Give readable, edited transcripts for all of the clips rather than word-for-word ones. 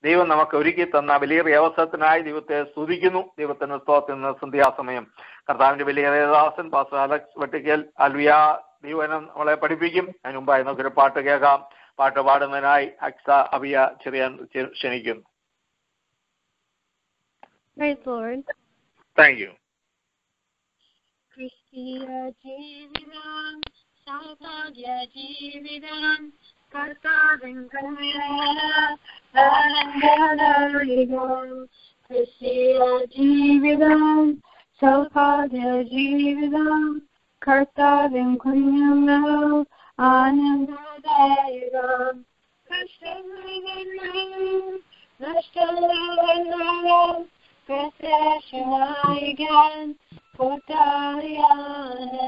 ദൈവം നമുക്ക് ഒരുക്കി തന്ന വലിയ അവസരത്തിനായി ദൈവത്തെ സ്തുതിക്കുന്നു. ദൈവത്തിന് സ്തോത്രം. ഇന്ന് സന്ധ്യാസമയം കർത്താവിന്റെ വലിയ ദാസൻ പാസ്റ്റർ അലക്സ് വെട്ടിക്കൽ അൽവിയ ദൈവനം നമ്മളെ പഠിപ്പിക്കും. അതിന് മുമ്പായി നമുക്കൊരു പാട്ട് കേൾക്കാം. പാട്ട് പാടുന്നതിനായി അക്സ അബിയ ചെറിയാൻ ക്ഷണിക്കുന്നു. Thank you. ക്രിസ്തീയ ജീവിതം സൗഭാഗ്യ ജീവിതം കർത്താവിൻ ആനന്ദം. ക്രിസ്തീയ ജീവിതം സൗഭാഗ്യ ജീവിതം കർത്താവിൻ കുഞ്ഞുങ്ങൾ ആനന്ദദായകം. നഷ്ടങ്ങളെല്ലാം പ്രത്യാശനായകൻ കൂട്ടാളിയാണ്.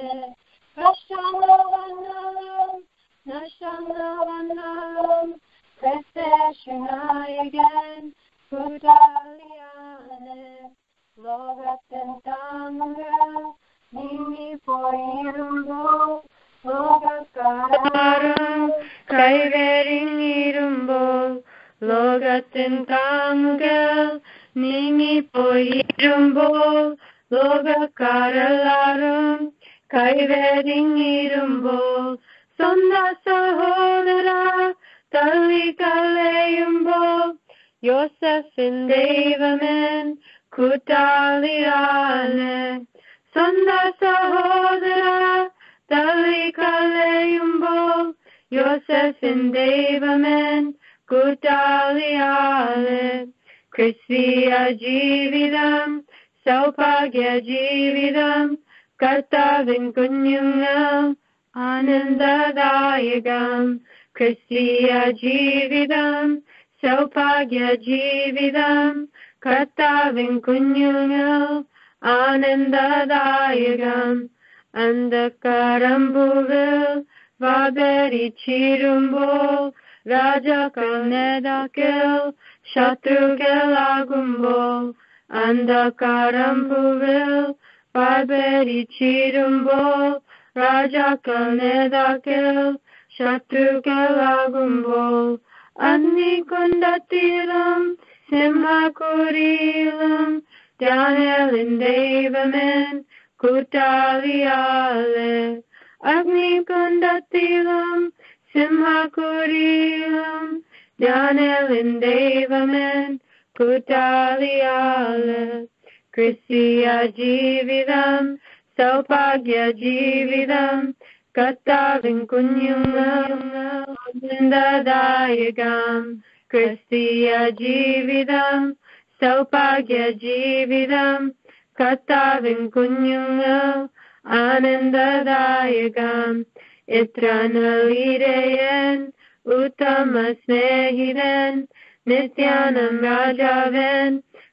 നഷ്ടങ്ങളെല്ലാം പ്രത്യാശനായകൻ കൂട്ടാളിയാണ്. ലോകത്തിൻ താങ്ങുകൾ നീങ്ങിപ്പോയിരുമ്പോൾ ലോകക്കാരും കൈവെടിഞ്ഞിരുമ്പോൾ ലോകത്തിൻ താങ്ങുകൾ നീങ്ങിപ്പോയിരുമ്പോൾ ലോകക്കാരെല്ലാരും കൈവെടിഞ്ഞിരുമ്പോൾ സ്വന്തം സഹോദര തള്ളിക്കളയുമ്പോൾ യോസഫിൻ ദൈവമൻ കൂട്ടാളിയാണ്. സ്വന്തം സഹോദര തള്ളിക്കളയുമ്പോൾ യോസഫിൻ ദൈവമൻ കൂട്ടാളിയാണ്. ക്രിസ്തീയ ജീവിതം സൗഭാഗ്യ ജീവിതം കർത്താവിൻ കുഞ്ഞുങ്ങൾ ആനന്ദദായകം. ക്രിസ്തീയ ജീവിതം സൗഭാഗ്യ ജീവിതം കർത്താവിൻ കുഞ്ഞുങ്ങൾ ആനന്ദദായകം. അന്ധകാരമ്പുകൾ വാദരിച്ചിരുമ്പോൾ രാജാക്കൾ നേതാക്കൾ ശത്രുക്കളാകുമ്പോൾ അന്ധകാരമ്പുകൾ വാദരിച്ചിരുമ്പോൾ രാജാക്കൾ നേതാക്കൾ ശത്രുക്കളാകുമ്പോൾ അഗ്നികുണ്ഡത്തിലും സിംഹക്കുഴിയിലും ദാനിയേലിൻ ദൈവമൻ കൂട്ടാളിയാണ്. അഗ്നികുണ്ഡത്തിലും സിംഹക്കുഴിയിലും ദാനിയേലിൻ ദൈവമൻ കൂട്ടാളിയാണ്. ക്രിസ്തീയ ജീവിതം സൗഭാഗ്യ ജീവിതം കർത്താവിൻ കുഞ്ഞുങ്ങൾ ആനന്ദദായകം. ക്രിസ്തീയ ജീവിതം സൗഭാഗ്യ ജീവിതം കർത്താവിൻ കുഞ്ഞുങ്ങൾ ആനന്ദദായകം. എത്ര നളിരയൻ ഉത്തമ സ്നേഹിതൻ നിത്യാനം രാജാവൻ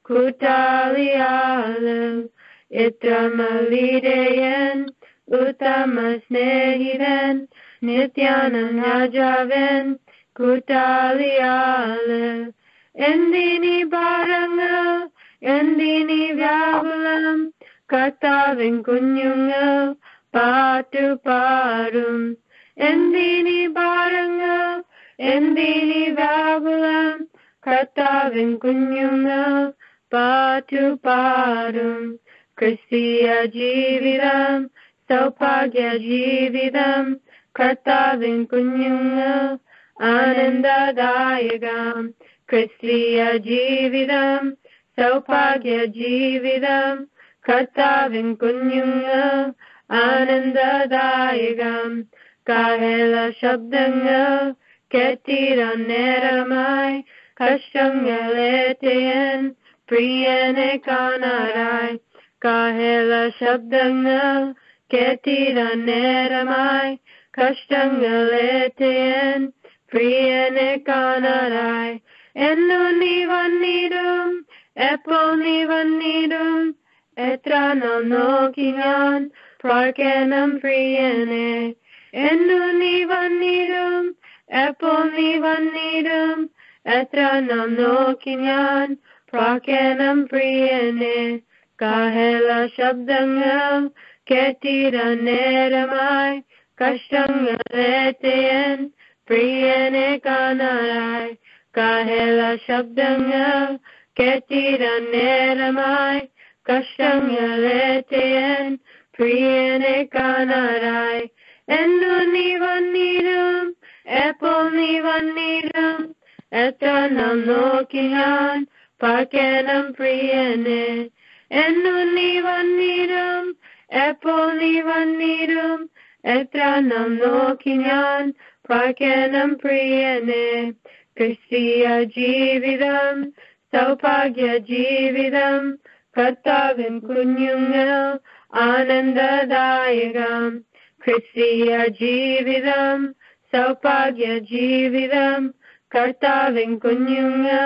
കൂട്ടാളിയാണ്. എത്ര നളിരയൻ ഉത്തമ സ്നേഹിതൻ നിത്യാനം രാജാവൻ കൂട്ടാളിയാണ്. എന്തിനീ ഭാരങ്ങൾ എന്തിനീ വ്യാകുലം കർത്താവിൻ കുഞ്ഞുങ്ങൾ പാട്ടുപാടും. എന്തിനീ ഭാരങ്ങൾ എന്തിനീ വ്യാകുലം കർത്താവിൻ കുഞ്ഞുങ്ങൾ പാട്ടുപാടും. ക്രിസ്തീയ ജീവിതം സൗഭാഗ്യ ജീവിതം കർത്താവിൻ കുഞ്ഞുങ്ങൾ ആനന്ദദായകം. ക്രിസ്തീയ ജീവിതം സൗഭാഗ്യ ജീവിതം കർത്താവിൻ കുഞ്ഞുങ്ങൾ ആനന്ദദായകം. കാഹള ശബ്ദങ്ങൾ കേട്ടിടാൻ നേരമായി കഷ്ടങ്ങളേറ്റയൻ പ്രിയനെ കാണാറായി. കാഹള ശബ്ദങ്ങൾ കേട്ടിടാൻ നേരമായി കഷ്ടങ്ങളേറ്റയൻ പ്രിയനെ കാണാറായി. എന്നു നീ വന്നിടും എപ്പോൾ നീ വന്നിടും എത്ര നാം നോക്കി ഞാൻ പ്രാർത്ഥനം പ്രിയനെ. എന്നു നീ വന്നിടും എപ്പോൾ നീ വന്നിടും എത്ര നാം നോക്കി ഞാൻ പ്രാർത്ഥനം പ്രിയനെ. കാഹള ശബ്ദങ്ങൾ കേട്ടിടാൻ നേരമായി കഷ്ടങ്ങളേറ്റയൻ പ്രിയനെ കാണാറായി. കാഹള ശബ്ദങ്ങൾ കേട്ടിടാൻ നേരമായി കഷ്ടങ്ങളേറ്റയൻ പ്രിയനെ കാണാറായി എന്നു നീ വന്നിടും എപ്പോൾ നീ വന്നിടും എത്ര നാം നോക്കി ഞാൻ പാർക്കണം പ്രിയനെ എന്നു നീ വന്നിടും എപ്പോൾ നീ വന്നിടും എത്ര നാം നോക്കി ഞാൻ പാർക്കണം പ്രിയനെ ക്രിസ്തീയ ജീവിതം സൗഭാഗ്യ ജീവിതം കർത്താവിൻ കുഞ്ഞുങ്ങൾ ആനന്ദദായകം ക്രിസ്തീയ ജീവിതം സൗഭാഗ്യ ജീവിതം കർത്താവിൻ കുഞ്ഞുങ്ങൾ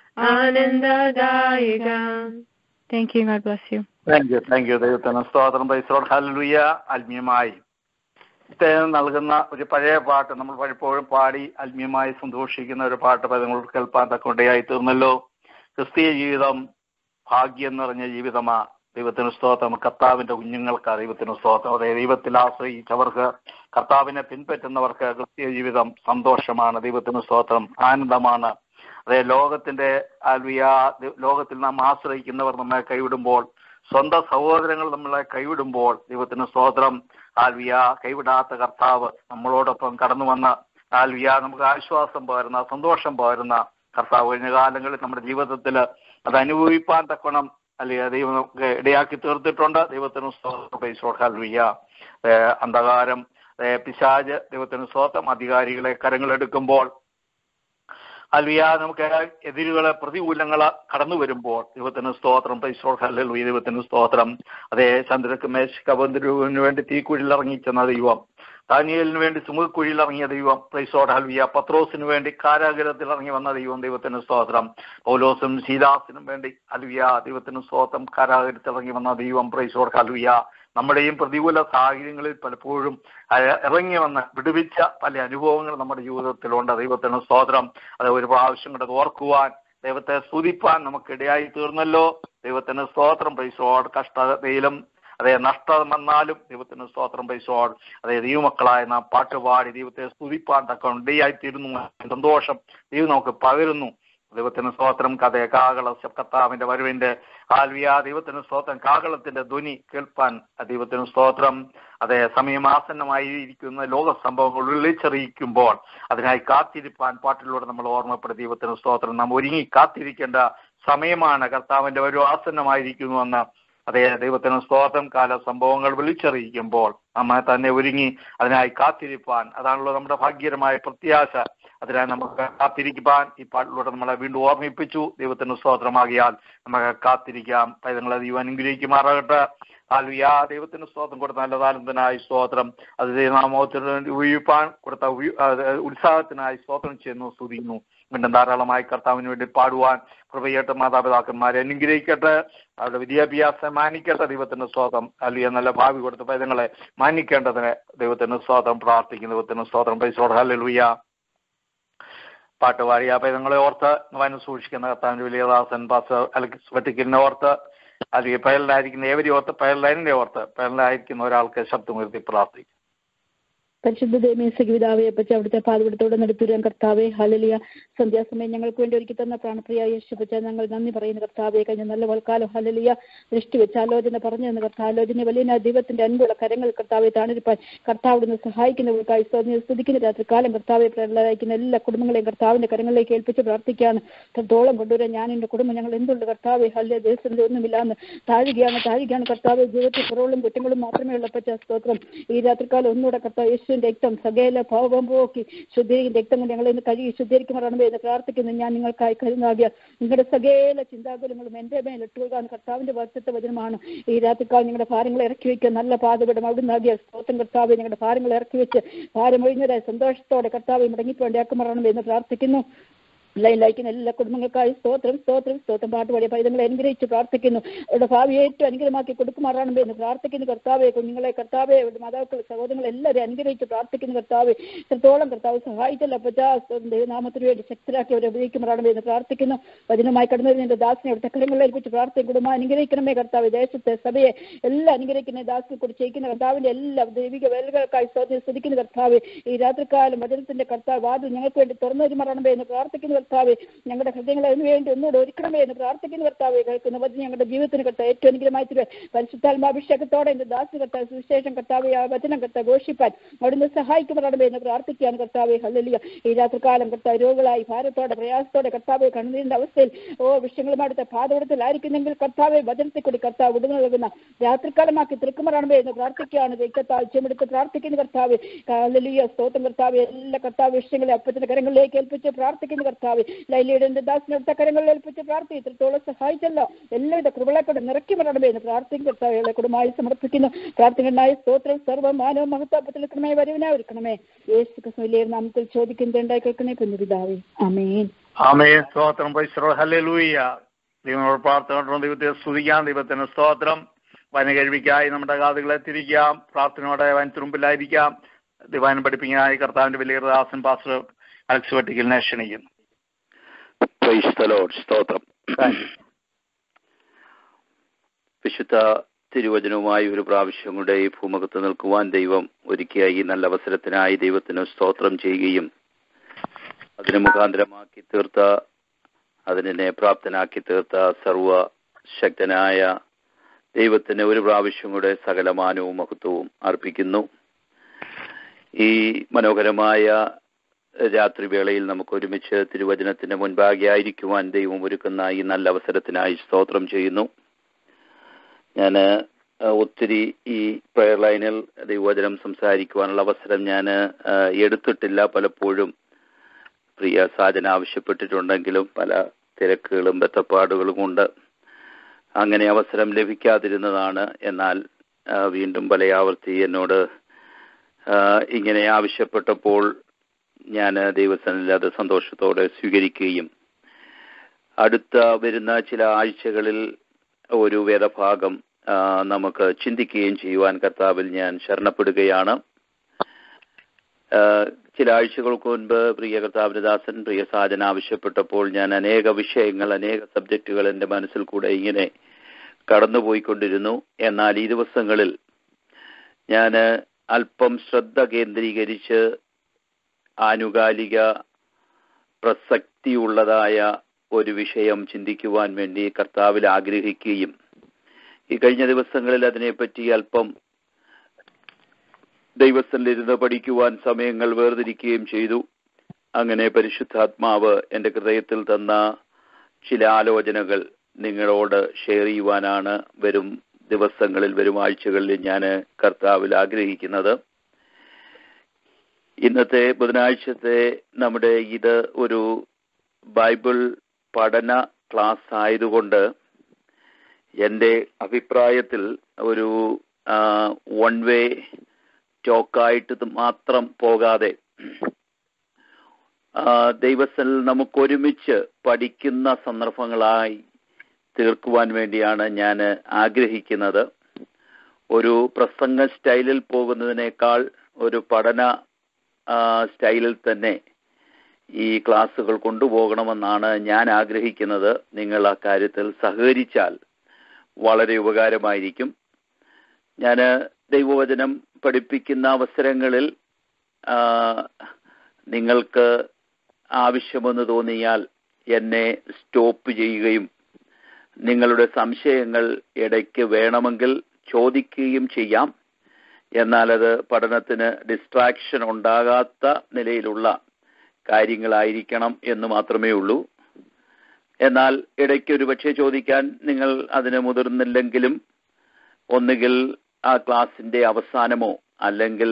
ആനന്ദദായകം. Thank you. God bless you. Thank you. ദൈവത്തിന് സ്തോത്രം. Praise the Lord. ഹല്ലേലൂയ. ആത്മീയമായി നൽകുന്ന ഒരു പഴയ പാട്ട് നമ്മൾ പലപ്പോഴും പാടി ആത്മീയമായി സന്തോഷിക്കുന്ന ഒരു പാട്ട് പദങ്ങളോട് കേൾപ്പാൻ തക്കൊണ്ടയായി തീർന്നല്ലോ. ക്രിസ്തീയ ജീവിതം ഭാഗ്യം നിറഞ്ഞ ജീവിതമാ. ദൈവത്തിന് സ്തോത്രം. കർത്താവിന്റെ കുഞ്ഞുങ്ങൾക്ക് ദൈവത്തിന് സ്തോത്രം. അതായത് ദൈവത്തിൽ ആശ്രയിച്ചവർക്ക്, കർത്താവിനെ പിൻപറ്റുന്നവർക്ക് ക്രിസ്തീയ ജീവിതം സന്തോഷമാണ്. ദൈവത്തിന് സ്തോത്രം. ആനന്ദമാണ്. അതേ ലോകത്തിന്റെ ലോകത്തിൽ നാം ആശ്രയിക്കുന്നവർ നമ്മെ കൈവിടുമ്പോൾ, സ്വന്തം സഹോദരങ്ങൾ നമ്മളെ കൈവിടുമ്പോൾ, ദൈവത്തിന് സ്തോത്രം. കൈവിടാത്ത കർത്താവ് നമ്മളോടൊപ്പം കടന്നു വന്ന നമുക്ക് ആശ്വാസം പകരുന്ന, സന്തോഷം പകരുന്ന കർത്താവ് കഴിഞ്ഞ കാലങ്ങളിൽ നമ്മുടെ ജീവിതത്തിൽ അത് അനുഭവിപ്പാൻ തക്കണം ദൈവം നമുക്ക് ഇടയാക്കി തീർത്തിട്ടുണ്ട്. ദൈവത്തിന് സ്തോത്രം. അന്ധകാരം, പിശാച്, ദൈവത്തിന് സ്തോത്രം, അധികാരികളെ കരങ്ങളെടുക്കുമ്പോൾ നമുക്ക് എതിരുകളെ പ്രതികൂലങ്ങള് കടന്നു വരുമ്പോൾ ദൈവത്തിന് സ്തോത്രം. ഹല്ലേലൂയ. ദൈവത്തിന് സ്തോത്രം. അതേ ചന്ദ്രക്ക് മേശകബന്ധുവിന് വേണ്ടി തീക്കുഴിയിലിറങ്ങിച്ചെന്ന ദൈവം, ദാനിയേലിന് വേണ്ടി സുമുഖക്കുഴിയിലിറങ്ങിയ ദൈവം. ഹല്ലേലൂയ. പത്രോസിന് വേണ്ടി കാരാഗൃഹത്തിൽ ഇറങ്ങി വന്ന ദൈവം. ദൈവത്തിന് സ്തോത്രം. പൗലോസും ശീലാസിനും വേണ്ടി ഹല്ലേലൂയ ദൈവത്തിന് സ്തോത്രം കാരാഗൃഹത്തിൽ ഇറങ്ങി വന്ന ദൈവം. ഹല്ലേലൂയ. നമ്മുടെയും പ്രതികൂല സാഹചര്യങ്ങളിൽ പലപ്പോഴും ഇറങ്ങി വന്ന് വിടുവിച്ച പല അനുഭവങ്ങൾ നമ്മുടെ ജീവിതത്തിലുണ്ട്. ദൈവത്തിന് സ്തോത്രം. അത് ഒരു പ്രാവശ്യം കൂടെ ഓർക്കുവാൻ, ദൈവത്തെ സ്തുതിപ്പാൻ നമുക്ക് ഇടയായി തീർന്നല്ലോ. ദൈവത്തിന് സ്തോത്രം. കഷ്ടതയിലും നഷ്ടം വന്നാലും ദൈവത്തിന് സ്തോത്രം. അതേ ദൈവമക്കളായ നാം പാട്ടുപാടി ദൈവത്തെ സ്തുതിപ്പാൻ തക്ക ഇടയായിത്തീരുന്നു. സന്തോഷം ദൈവം നമുക്ക് പകരുന്നു. ദൈവത്തിന് സ്തോത്രം. കാഹള കർത്താവിന്റെ വരവിന്റെ ദൈവത്തിന് സ്തോത്രം. കാഹളത്തിന്റെ ധ്വനി കേൾപ്പാൻ ദൈവത്തിന് സ്തോത്രം. അതേ സമയമാസന്നമായിരിക്കുന്ന ലോക സംഭവങ്ങൾ വിളിച്ചറിയിക്കുമ്പോൾ അതിനായി കാത്തിരിപ്പാൻ പാട്ടിലൂടെ നമ്മൾ ഓർമ്മപ്പെടുത്തി. ദൈവത്തിന് സ്തോത്രം. നാം ഒരുങ്ങി കാത്തിരിക്കേണ്ട സമയമാണ്. കർത്താവിന്റെ വരവ് ആസന്നമായിരിക്കുന്നുവെന്ന് അതേ ദൈവത്തിന് സ്തോത്രം. കാല സംഭവങ്ങൾ വിളിച്ചറിയിക്കുമ്പോൾ നമ്മെ തന്നെ ഒരുങ്ങി അതിനായി കാത്തിരിപ്പാൻ, അതാണല്ലോ നമ്മുടെ ഭാഗ്യകരമായ പ്രത്യാശ. അതിനായി നമുക്ക് കാത്തിരിക്കാൻ ഈ പാട്ടിലൂടെ നമ്മളെ വീണ്ടും ഓർമ്മിപ്പിച്ചു. ദൈവത്തിന് സ്തോത്രമാകിയാൽ നമുക്ക് കാത്തിരിക്കാം. പൈതങ്ങളെ ദൈവം അനുഗ്രഹിക്കുമാറാകട്ടെ. ദൈവത്തിന് സ്തോത്രം. കൊടുത്ത നല്ല താലന്തിനായി സ്തോത്രം. അത് നാമത്തിന് വേണ്ടി ഉപയോഗിപ്പാൻ കൊടുത്ത ഉത്സാഹത്തിനായി സ്തോത്രം ചെയ്യുന്നു, സ്തുതിക്കുന്നു. വീണ്ടും ധാരാളമായി കർത്താവിന് വേണ്ടി പാടുവാൻ കൃപയട്ടെ. മാതാപിതാക്കന്മാരെ അനുഗ്രഹിക്കട്ടെ. അവരുടെ വിദ്യാഭ്യാസം മാനിക്കട്ടെ. ദൈവത്തിന് സ്തോത്രം. നല്ല ഭാവി കൊടുത്ത പൈതങ്ങളെ മാനിക്കേണ്ടതിന് ദൈവത്തിന് സ്തോത്രം പ്രാർത്ഥിക്കുന്നു. ദൈവത്തിന് സ്തോത്രം. ഹല്ലേലൂയ. പാട്ടുപാടി ആ പൈതങ്ങളെ ഓർത്ത് വനം സൂക്ഷിക്കുന്ന കർത്താവിന്റെ വലിയ ദാസൻ പാസ്റ്റർ അലക്സ് വെട്ടിക്കലിനെ ഓർത്ത്, അല്ലെങ്കിൽ പയലിലായിരിക്കുന്ന ഏവരെ ഓർത്ത്, പയലിനെ ഓർത്ത്, പയലിലായിരിക്കുന്ന ഒരാൾക്ക് ശബ്ദമുയർത്തി പ്രാർത്ഥിക്കും. പരിശുദ്ധ ദേമേസപിതാവേ, അപ്പച്ച അവിടുത്തെ പാതപെടുത്തോടെ നടത്തുവാൻ കർത്താവേ, ഹല്ലേലൂയ. സന്ധ്യാസമയം ഞങ്ങൾക്ക് വേണ്ടി ഒരുക്കി തന്ന പ്രാണപ്രിയ യേശുപ്പച്ച ഞങ്ങൾ നന്ദി പറയുന്ന കർത്താവേ. കഴിഞ്ഞ നല്ല വൽക്കാലം ഹല്ലേലൂയ ദൃഷ്ടി വെച്ച് ആലോചന പറഞ്ഞു തന്ന ആലോചന വലിയ ദൈവത്തിന്റെ അൻപുള്ള കരങ്ങൾ കർത്താവെ താണിരിപ്പാൻ കർത്താവിടുന്ന് സഹായിക്കുന്നവർക്കായി സ്തുതിക്കുന്ന രാത്രികാലം കർത്താവെ പ്രളയിക്കുന്ന എല്ലാ കുടുംബങ്ങളെയും കർത്താവിന്റെ കരങ്ങളിലേക്ക് ഏൽപ്പിച്ച് പ്രാർത്ഥിക്കുകയാണ്. ത്തോളം കൊണ്ടുവരാൻ ഞാൻ എന്റെ കുടുംബം ഞങ്ങൾ എന്തുണ്ട് കർത്താവെ, ഹല്ലേലൂയ. ദേശത്തിന്റെ ഒന്നുമില്ലാന്ന് താഴുകയാണ് കർത്താവെ. ജീവിതത്തിൽ കുറവുകളും കുറ്റങ്ങളും മാത്രമേ ഉള്ളപ്പച്ച സ്തോത്രം. ഈ രാത്രികാലം ഒന്നുകൂടെ കർത്താവ് യേശുവിന്റെ രക്തം സകല ഭാവം പോക്കി ശുദ്ധീകരിക്കുന്ന രക്തം കൊണ്ട് ഞങ്ങൾ ഇന്ന് കഴുകി ശുദ്ധീകരിക്കുമാറാണ് എന്ന് പ്രാർത്ഥിക്കുന്നു. ഞാൻ നിങ്ങൾക്കായി കരുതാകിയ നിങ്ങളുടെ സകല ചിന്താകുലങ്ങളും എന്റെ മേൽ ഇട്ടുകൊടുക്കാൻ കർത്താവിന്റെ വാർത്തത്തെ വചനമാണ്. ഈ രാത്രിക്കാലം നിങ്ങളുടെ ഭാരങ്ങൾ ഇറക്കി വയ്ക്കുക. നല്ല പാതപെടും അവിടെ നിന്നാകിയ സ്തോത്രം കർത്താവ്. ഞങ്ങളുടെ ഭാരങ്ങൾ ഇറക്കി വെച്ച് ഭാരമൊഴിഞ്ഞതായി സന്തോഷത്തോടെ കർത്താവ് മടങ്ങിപ്പോണ്ടാക്കുമാറാണ് എന്ന് പ്രാർത്ഥിക്കുന്നു. ലൈലായിക്കുന്ന എല്ലാ കുടുംബങ്ങൾക്കായി സ്തോത്രം സ്തോത്രം സ്തോത്രം. പാട്ടുപാടിയ പൈതങ്ങളെ അനുഗ്രഹിച്ച് പ്രാർത്ഥിക്കുന്നു. അവരുടെ ഭാവി ഏറ്റവും അനുഗ്രഹമാക്കി കൊടുക്കുമാറാണ് എന്ന് പ്രാർത്ഥിക്കുന്നു കർത്താവെ. കുഞ്ഞുങ്ങളെ കർത്താവെ, അവരുടെ മാതാക്കൾ സഹോദരങ്ങൾ എല്ലാവരും അനുഗ്രഹിച്ച് പ്രാർത്ഥിക്കുന്നു കർത്താവെ. ഇത്രത്തോളം കർത്താവ് സഹായിച്ചല്ല അപ്പച്ചാ. ദൈവനാമത്തിന് വേണ്ടി ശക്തരാക്കി അവരെ ഉപയോഗിക്കുമാറാണ് എന്ന് പ്രാർത്ഥിക്കുന്നു. വചനമായി കടന്നു വരുന്നതിന്റെ ദാസിനെ അവിടുത്തെ കരങ്ങളിൽ ഏൽപ്പിച്ച് പ്രാർത്ഥിക്കും. കുടുംബം അനുഗ്രഹിക്കണമേ കർത്താവ്. ദേശത്തെ സഭയെ എല്ലാം അനുഗ്രഹിക്കുന്ന ദാസിനെ കുറിച്ച് ചെയ്യിക്കുന്ന കർത്താവിന്റെ എല്ലാ ദൈവിക വേലകൾക്കായി സ്തുതിക്കുന്ന കർത്താവ്. ഈ രാത്രികാലം വചനത്തിന്റെ കർത്താവ് വാതിൽ ഞങ്ങൾക്ക് വേണ്ടി തുറന്നു വരുമാറാണ് എന്ന് പ്രാർത്ഥിക്കുന്നു. കർത്താവെ. ഞങ്ങളുടെ ഹൃദയങ്ങൾ അതിന് വേണ്ടി ഒന്നുകൂടെ ഒരുക്കണമേ എന്ന് പ്രാർത്ഥിക്കുന്ന കർത്താവെ. കേൾക്കുന്ന വചനം ഞങ്ങളുടെ ജീവിതത്തിന് കർത്താവ് ഏറ്റവും അനുഗ്രഹമായി തീരുവാൻ പരിശുദ്ധാത്മാഭിഷേകത്തോടെ എന്റെ ദാസി കർത്താവ് സുവിശേഷം കർത്താവെ ആ വചനം കർത്താവ് ഘോഷിപ്പാൻ അവിടുന്ന് സഹായിക്കപ്പെടണമേ എന്ന് പ്രാർത്ഥിക്കുകയാണ് കർത്താവെ. ഹല്ലേലൂയ. ഈ രാത്രികാലം കർത്താവ് രോഗികളായി ഭാരത്തോടെ പ്രയാസത്തോടെ കർത്താവെ കണ്ണുനീരിന്റെ അവസ്ഥയിൽ വിഷയങ്ങളുമായിട്ട് പാതപടത്തിലായിരിക്കുന്നെങ്കിൽ കർത്താവെ വചനത്തെ കൂടി കർത്താവ് വിടുന്നു നൽകുന്ന രാത്രികാലമാക്കി തീർക്കുമാറാണമേ എന്ന് പ്രാർത്ഥിക്കുകയാണ്. ചെമെടുത്ത് പ്രാർത്ഥിക്കുന്ന കർത്താവെ. ഹല്ലേലൂയ. സ്തോത്രം കർത്താവെ. എല്ലാ കർത്താവ് വിഷയങ്ങളെ അപ്പത്തിന്റെ കരങ്ങളിലേക്ക് ഏൽപ്പിച്ച് പ്രാർത്ഥിക്കുന്ന കർത്താവെ. ലൈലയുടെ എന്റെ ദാസിനടുത്ത കരങ്ങളിൽ ഏൽപ്പിച്ച് പ്രാർത്ഥി ഇത്രത്തോളം സഹായിച്ചല്ലോ. എല്ലാവിധ കൃപകളെക്കൂടെ നിറക്കി വരണമേ എന്ന് പ്രാർത്ഥിക്കുന്ന കർത്താവെ കുടുംബമായി സമർപ്പിക്കുന്നു. പ്രാർത്ഥനയുണ്ടായ സ്തോത്രം സർവ്വ മാനവ മഹത്വത്തിലെക്കണമേ വരവിനാ ഒരുക്കണമേ. യേശു ക്രിസ്തുവിന്റെ നാമത്തിൽ ചോദിക്കുന്നത് ഉണ്ടായി കേൾക്കണേ കുഞ്ഞുപിതാവേ. ആമേൻ. ആമേൻ. സ്തോത്രം. ഹല്ലേലൂയ. ദൈവത്തോട് പ്രാർത്ഥന ദൈവത്തെ സ്തുതിക്കാം. ദൈവത്തിന് സ്തോത്രം. വന കേൾവിക്കായി നമ്മുടെ കാതുകളെ തിരിക്കാം. പ്രാർത്ഥനയോടെ വൻ തുറുമ്പിലായിരിക്കാം. ദിവാനം പഠിപ്പിക്കാനായി കർത്താവിന്റെ വലിയ ദാസൻ പാസ്റ്റർ അലക്സ് വെട്ടിക്കലിനെ ക്ഷണിക്കുന്നു. സ്തോത്രം. വിശുദ്ധ തിരുവചനവുമായി ഒരു പ്രാവശ്യം കൂടെ ഈ ഭൂമുഖത്ത് നിൽക്കുവാൻ ദൈവം ഒരുക്കിയ ഈ നല്ല അവസരത്തിനായി ദൈവത്തിന് സ്തോത്രം ചെയ്യുകയും അതിന് മുഖാന്തരമാക്കി തീർത്ത, അതിനെ പ്രാപ്തനാക്കി തീർത്ത സർവശക്തനായ ദൈവത്തിന് ഒരു പ്രാവശ്യം കൂടെ സകലമാനവും മഹത്വവും അർപ്പിക്കുന്നു. ഈ മനോഹരമായ രാത്രിവേളയിൽ നമുക്ക് ഒരുമിച്ച് തിരുവചനത്തിന് മുൻപാകെ ആയിരിക്കുവാൻ ദൈവം ഒരുക്കുന്ന ഈ നല്ല അവസരത്തിനായി സ്തോത്രം ചെയ്യുന്നു. ഞാൻ ഒത്തിരി ഈ പ്രയർ ലൈനിൽ ദൈവവചനം സംസാരിക്കുവാനുള്ള അവസരം ഞാൻ എടുത്തിട്ടില്ല. പലപ്പോഴും പ്രിയ സാധന ആവശ്യപ്പെട്ടിട്ടുണ്ടെങ്കിലും പല തിരക്കുകളും ബന്ധപ്പാടുകളും കൊണ്ട് അങ്ങനെ അവസരം ലഭിക്കാതിരുന്നതാണ്. എന്നാൽ വീണ്ടും പല ആവർത്തി എന്നോട് ഇങ്ങനെ ആവശ്യപ്പെട്ടപ്പോൾ ഞാൻ ദൈവസന്നിധിയിൽ അത് സന്തോഷത്തോടെ സ്വീകരിക്കുകയും അടുത്ത വരുന്ന ചില ആഴ്ചകളിൽ ഒരു വേദഭാഗം നമുക്ക് ചിന്തിക്കുകയും ചെയ്യുവാൻ കർത്താവിൽ ഞാൻ ശരണപ്പെടുകയാണ്. ചില ആഴ്ചകൾക്ക് മുൻപ് പ്രിയ കർത്താവിന്റെ ദാസൻ പ്രിയ സാധന ആവശ്യപ്പെട്ടപ്പോൾ ഞാൻ അനേക വിഷയങ്ങൾ, അനേക സബ്ജക്റ്റുകൾ എൻ്റെ മനസ്സിൽ കൂടെ ഇങ്ങനെ കടന്നുപോയിക്കൊണ്ടിരുന്നു. എന്നാൽ ഈ ദിവസങ്ങളിൽ ഞാൻ അല്പം ശ്രദ്ധ കേന്ദ്രീകരിച്ച് ആനുകാലിക പ്രസക്തിയുള്ളതായ ഒരു വിഷയം ചിന്തിക്കുവാൻ വേണ്ടി കർത്താവിൽ ആഗ്രഹിക്കുകയും ഈ കഴിഞ്ഞ ദിവസങ്ങളിൽ അതിനെപ്പറ്റി അല്പം ദൈവസ്ഥലിരുന്ന് പഠിക്കുവാൻ സമയങ്ങൾ വേർതിരിക്കുകയും ചെയ്തു. അങ്ങനെ പരിശുദ്ധാത്മാവ് എൻ്റെ ഹൃദയത്തിൽ തന്ന ചില ആലോചനകൾ നിങ്ങളോട് ഷെയർ ചെയ്യുവാനാണ് വരും ദിവസങ്ങളിൽ, വരും ആഴ്ചകളിൽ ഞാൻ കർത്താവിൽ ആഗ്രഹിക്കുന്നത്. ഇന്നത്തെ ബുധനാഴ്ചത്തെ നമ്മുടെ ഇത് ഒരു ബൈബിൾ പഠന ക്ലാസ് ആയതുകൊണ്ട് എൻ്റെ അഭിപ്രായത്തിൽ ഒരു വൺ വേ ടോക്കായിട്ട് മാത്രം പോകാതെ ദൈവത്തിൽ നമുക്കൊരുമിച്ച് പഠിക്കുന്ന സന്ദർഭങ്ങളായി തീർക്കുവാൻ വേണ്ടിയാണ് ഞാൻ ആഗ്രഹിക്കുന്നത്. ഒരു പ്രസംഗ സ്റ്റൈലിൽ പോകുന്നതിനേക്കാൾ ഒരു പഠന സ്റ്റൈലിൽ തന്നെ ഈ ക്ലാസ്സുകൾ കൊണ്ടുപോകണമെന്നാണ് ഞാൻ ആഗ്രഹിക്കുന്നത്. നിങ്ങൾ ആ കാര്യത്തിൽ സഹകരിച്ചാൽ വളരെ ഉപകാരമായിരിക്കും. ഞാൻ ദൈവവചനം പഠിപ്പിക്കുന്ന അവസരങ്ങളിൽ നിങ്ങൾക്ക് ആവശ്യമെന്ന് തോന്നിയാൽ എന്നെ സ്റ്റോപ്പ് ചെയ്യുകയും നിങ്ങളുടെ സംശയങ്ങൾ ഇടയ്ക്ക് വേണമെങ്കിൽ ചോദിക്കുകയും ചെയ്യാം. എന്നാൽ അത് പഠനത്തിന് ഡിസ്ട്രാക്ഷൻ ഉണ്ടാകാത്ത നിലയിലുള്ള കാര്യങ്ങളായിരിക്കണം എന്ന് മാത്രമേ ഉള്ളൂ. എന്നാൽ ഇടയ്ക്ക് ഒരു പക്ഷേ ചോദിക്കാൻ നിങ്ങൾ അതിന് മുതിർന്നില്ലെങ്കിലും ഒന്നുകിൽ ആ ക്ലാസിന്റെ അവസാനമോ അല്ലെങ്കിൽ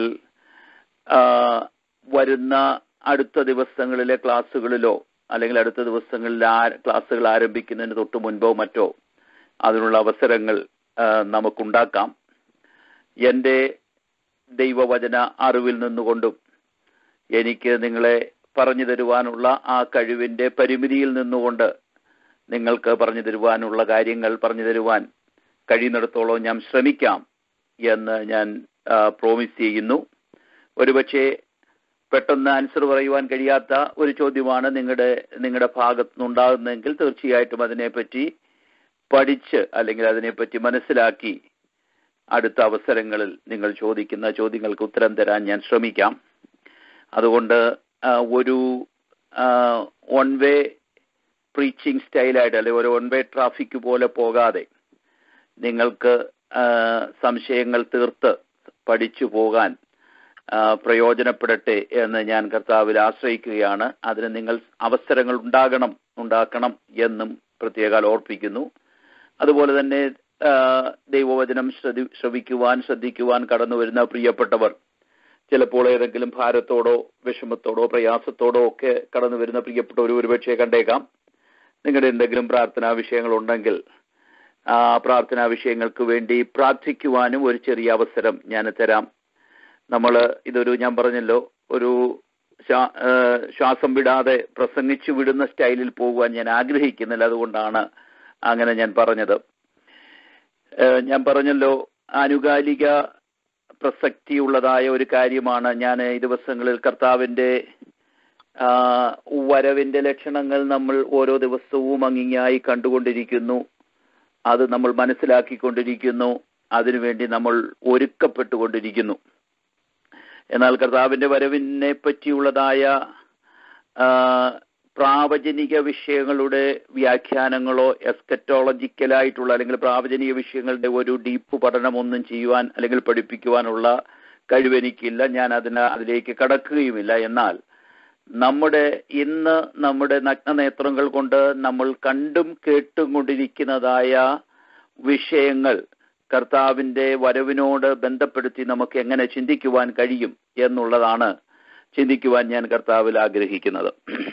വരുന്ന അടുത്ത ദിവസങ്ങളിലെ ക്ലാസ്സുകളിലോ അല്ലെങ്കിൽ അടുത്ത ദിവസങ്ങളിൽ ക്ലാസ്സുകൾ ആരംഭിക്കുന്നതിന് തൊട്ട് മുൻപോ മറ്റോ അതിനുള്ള അവസരങ്ങൾ നമുക്കുണ്ടാക്കാം. എൻ്റെ ദൈവവചന അറിവിൽ നിന്നുകൊണ്ടും എനിക്ക് നിങ്ങളെ പറഞ്ഞു തരുവാനുള്ള ആ കഴിവിൻ്റെ പരിമിതിയിൽ നിന്നുകൊണ്ട് നിങ്ങൾക്ക് പറഞ്ഞു തരുവാനുള്ള കാര്യങ്ങൾ പറഞ്ഞു തരുവാൻ കഴിയുന്നിടത്തോളം ഞാൻ ശ്രമിക്കാം എന്ന് ഞാൻ പ്രോമിസ് ചെയ്യുന്നു. ഒരുപക്ഷെ പെട്ടെന്ന് ആൻസർ പറയുവാൻ കഴിയാത്ത ഒരു ചോദ്യമാണ് നിങ്ങളുടെ ഭാഗത്തു നിന്നുണ്ടാകുന്നതെങ്കിൽ തീർച്ചയായിട്ടും അതിനെപ്പറ്റി പഠിച്ച് അല്ലെങ്കിൽ അതിനെപ്പറ്റി മനസ്സിലാക്കി അടുത്ത അവസരങ്ങളിൽ നിങ്ങൾ ചോദിക്കുന്ന ചോദ്യങ്ങൾക്ക് ഉത്തരം തരാൻ ഞാൻ ശ്രമിക്കാം. അതുകൊണ്ട് ഒരു വൺ വേ പ്രീച്ചിങ് സ്റ്റൈലായിട്ട് അല്ലെങ്കിൽ ഒരു വൺ വേ ട്രാഫിക് പോലെ പോകാതെ നിങ്ങൾക്ക് സംശയങ്ങൾ തീർത്ത് പഠിച്ചു പോകാൻ പ്രയോജനപ്പെടട്ടെ എന്ന് ഞാൻ കർത്താവിൽ ആശ്രയിക്കുകയാണ്. അതിന് നിങ്ങൾ അവസരങ്ങൾ ഉണ്ടാക്കണം എന്നും പ്രത്യേകം ഓർപ്പിക്കുന്നു. അതുപോലെ തന്നെ ദൈവവചനം ശ്രദ്ധിക്കുവാൻ കടന്നു വരുന്ന പ്രിയപ്പെട്ടവർ, ചിലപ്പോൾ ഏതെങ്കിലും ഭാരത്തോടോ വിഷമത്തോടോ പ്രയാസത്തോടോ ഒക്കെ കടന്നു വരുന്ന പ്രിയപ്പെട്ടവർ ഒരുപക്ഷെ കണ്ടേക്കാം. നിങ്ങളുടെ എന്തെങ്കിലും പ്രാർത്ഥനാ വിഷയങ്ങളുണ്ടെങ്കിൽ ആ പ്രാർത്ഥനാ വിഷയങ്ങൾക്ക് വേണ്ടി പ്രാർത്ഥിക്കുവാനും ഒരു ചെറിയ അവസരം ഞാൻ തരാം. ഞാൻ പറഞ്ഞല്ലോ, ഒരു ശ്വാസം വിടാതെ പ്രസംഗിച്ചു വിടുന്ന സ്റ്റൈലിൽ പോകുവാൻ ഞാൻ ആഗ്രഹിക്കുന്നില്ല. അതുകൊണ്ടാണ് അങ്ങനെ ഞാൻ പറഞ്ഞത്. ഞാൻ പറഞ്ഞല്ലോ, ആനുകാലിക പ്രസക്തിയുള്ളതായ ഒരു കാര്യമാണ്. ഞാൻ ഈ ദിവസങ്ങളിൽ കർത്താവിന്റെ വരവിന്റെ ലക്ഷണങ്ങൾ നമ്മൾ ഓരോ ദിവസവും അങ്ങിങ്ങായി കണ്ടുകൊണ്ടിരിക്കുന്നു. അത് നമ്മൾ മനസ്സിലാക്കിക്കൊണ്ടിരിക്കുന്നു. അതിനുവേണ്ടി നമ്മൾ ഒരുക്കപ്പെട്ടുകൊണ്ടിരിക്കുന്നു. എന്നാൽ കർത്താവിന്റെ വരവിനെ പറ്റിയുള്ളതായ പ്രാവചനിക വിഷയങ്ങളുടെ വ്യാഖ്യാനങ്ങളോ എസ്കറ്റോളജിക്കലായിട്ടുള്ള അല്ലെങ്കിൽ പ്രാവചനിക വിഷയങ്ങളുടെ ഒരു ഡീപ്പ് പഠനമൊന്നും ചെയ്യുവാൻ അല്ലെങ്കിൽ പഠിപ്പിക്കുവാനുള്ള കഴിവെനിക്കില്ല. ഞാൻ അതിലേക്ക് കടക്കുകയുമില്ല. എന്നാൽ നമ്മുടെ നഗ്നനേത്രങ്ങൾ കൊണ്ട് നമ്മൾ കണ്ടും കേട്ടും കൊണ്ടിരിക്കുന്നതായ വിഷയങ്ങൾ കർത്താവിന്റെ വരവിനോട് ബന്ധപ്പെടുത്തി നമുക്ക് എങ്ങനെ ചിന്തിക്കുവാൻ കഴിയും എന്നുള്ളതാണ് ചിന്തിക്കുവാൻ ഞാൻ കർത്താവിൽ ആഗ്രഹിക്കുന്നത്.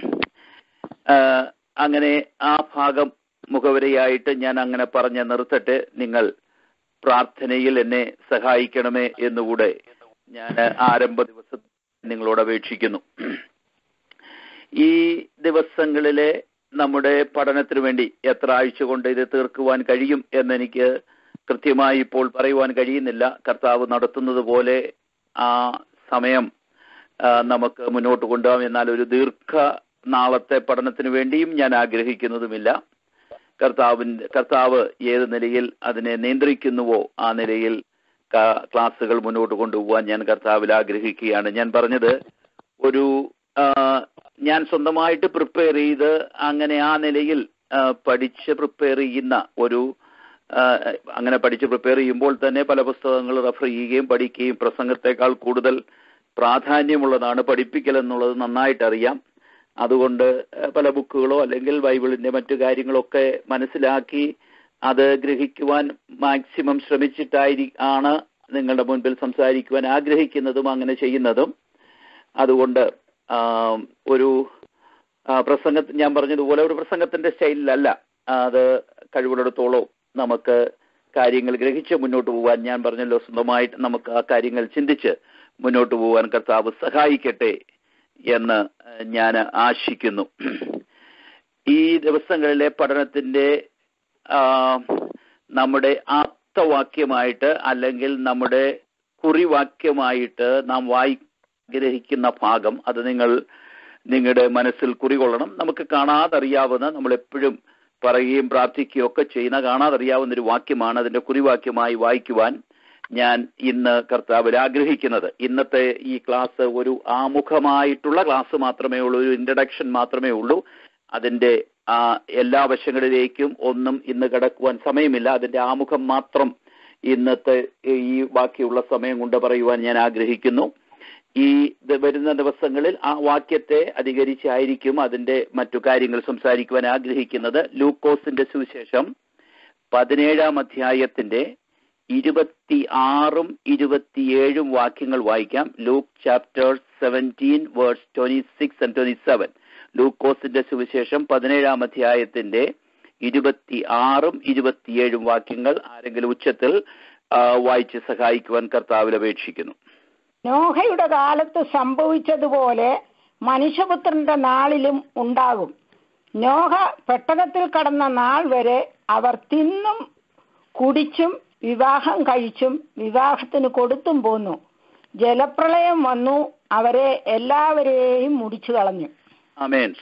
അങ്ങനെ ആ ഭാഗം മുഖവരയായിട്ട് ഞാൻ അങ്ങനെ പറഞ്ഞ് നിർത്തട്ടെ. നിങ്ങൾ പ്രാർത്ഥനയിൽ എന്നെ സഹായിക്കണമേ എന്നുകൂടെ ഞാൻ ആരംഭ ദിവസം നിങ്ങളോട് അപേക്ഷിക്കുന്നു. ഈ ദിവസങ്ങളിലെ നമ്മുടെ പഠനത്തിന് വേണ്ടി എത്ര ആഴ്ച കൊണ്ട് ഇത് തീർക്കുവാൻ കഴിയും എന്നെനിക്ക് കൃത്യമായി ഇപ്പോൾ പറയുവാൻ കഴിയുന്നില്ല. കർത്താവ് നടത്തുന്നത് പോലെ ആ സമയം നമുക്ക് മുന്നോട്ട് കൊണ്ടുപോകാം. എന്നാൽ ഒരു നാളത്തെ പഠനത്തിന് വേണ്ടിയും ഞാൻ ആഗ്രഹിക്കുന്നതുമില്ല. കർത്താവ് ഏത് നിലയിൽ അതിനെ നിയന്ത്രിക്കുന്നുവോ ആ നിലയിൽ ക്ലാസ്സുകൾ മുന്നോട്ട് കൊണ്ടുപോകാൻ ഞാൻ കർത്താവിൽ ആഗ്രഹിക്കുകയാണ്. ഞാൻ പറഞ്ഞത് ഞാൻ സ്വന്തമായിട്ട് പ്രിപ്പയർ ചെയ്ത് അങ്ങനെ ആ നിലയിൽ പഠിച്ച് പ്രിപ്പയർ ചെയ്യുന്ന അങ്ങനെ പഠിച്ച് പ്രിപ്പയർ ചെയ്യുമ്പോൾ തന്നെ പല പുസ്തകങ്ങൾ റെഫർ ചെയ്യുകയും പഠിക്കുകയും പ്രസംഗത്തെക്കാൾ കൂടുതൽ പ്രാധാന്യമുള്ളതാണ് പഠിപ്പിക്കൽ എന്നുള്ളത് നന്നായിട്ട് അറിയാം. അതുകൊണ്ട് പല ബുക്കുകളോ അല്ലെങ്കിൽ ബൈബിളിന്റെ മറ്റു കാര്യങ്ങളൊക്കെ മനസ്സിലാക്കി അത് ഗ്രഹിക്കുവാൻ മാക്സിമം ശ്രമിച്ചിട്ടാണ് നിങ്ങളുടെ മുൻപിൽ സംസാരിക്കുവാൻ ആഗ്രഹിക്കുന്നതും അങ്ങനെ ചെയ്യുന്നതും. അതുകൊണ്ട് ഞാൻ പറഞ്ഞതുപോലെ ഒരു പ്രസംഗത്തിന്റെ സ്റ്റൈലിലല്ല. അത് കഴിവുള്ളിടത്തോളം നമുക്ക് കാര്യങ്ങൾ ഗ്രഹിച്ച് മുന്നോട്ട് പോകാൻ, ഞാൻ പറഞ്ഞല്ലോ, സ്വന്തമായിട്ട് നമുക്ക് ആ കാര്യങ്ങൾ ചിന്തിച്ച് മുന്നോട്ട് പോകാൻ കർത്താവ് സഹായിക്കട്ടെ എന്ന് ഞാൻ ആശിക്കുന്നു. ഈ ദിവസങ്ങളിലെ പഠനത്തിന്റെ നമ്മുടെ ആപ്തവാക്യമായിട്ട് അല്ലെങ്കിൽ നമ്മുടെ കുറിവാക്യമായിട്ട് നാം ഗ്രഹിക്കുന്ന ഭാഗം അത് നിങ്ങളുടെ മനസ്സിൽ കുറികൊള്ളണം. നമുക്ക് കാണാതറിയാവുന്ന, നമ്മളെപ്പോഴും പറയുകയും പ്രാർത്ഥിക്കുകയും ഒക്കെ ചെയ്യുന്ന കാണാതറിയാവുന്ന ഒരു വാക്യമാണ്. അതിന്റെ കുറിവാക്യമായി വായിക്കുവാൻ ഞാൻ ഇന്ന് കർത്താവിൽ ആഗ്രഹിക്കുന്നത്. ഇന്നത്തെ ഈ ക്ലാസ് ഒരു ആമുഖമായിട്ടുള്ള ക്ലാസ് മാത്രമേ ഉള്ളൂ, ഒരു ഇൻട്രഡക്ഷൻ മാത്രമേ ഉള്ളൂ. അതിന്റെ എല്ലാ വശങ്ങളിലേക്കും ഒന്നും ഇന്ന് കടക്കുവാൻ സമയമില്ല. അതിന്റെ ആമുഖം മാത്രം ഇന്നത്തെ ഈ ബാക്കിയുള്ള സമയം കൊണ്ട് പറയുവാൻ ഞാൻ ആഗ്രഹിക്കുന്നു. ഈ വരുന്ന ദിവസങ്ങളിൽ ആ വാക്യത്തെ അധികരിച്ചായിരിക്കും അതിന്റെ മറ്റു കാര്യങ്ങൾ സംസാരിക്കുവാൻ ആഗ്രഹിക്കുന്നത്. ലൂക്കോസിന്റെ സുവിശേഷം 17-ാം അധ്യായത്തിന്റെ 26 27 വാക്യങ്ങൾ വായിക്കാം. Luke chapter 17 verse 26 and 27. ലൂക്കോസിന്റെ സുവിശേഷം 17-ാം അധ്യായത്തിന്റെ 26 27 വാക്യങ്ങൾ ആരെങ്കിലും ഉച്ചത്തിൽ വായിച്ച് സഹായിക്കുവാൻ കർത്താവിൽ അപേക്ഷിക്കുന്നു. നോഹയുടെ കാലത്ത് സംഭവിച്ചതുപോലെ മനുഷ്യപുത്രന്റെ നാളിലും ഉണ്ടാകും. നോഹ പെട്ടകത്തിൽ കടന്ന നാൾ വരെ അവർ തിന്നും കുടിച്ചും വിവാഹം കഴിച്ചും വിവാഹത്തിന് കൊടുത്തും പോന്നു. ജലപ്രളയം വന്നു, അവരെ എല്ലാവരെയും മുടിച്ചു കളഞ്ഞു. ആമേൻ.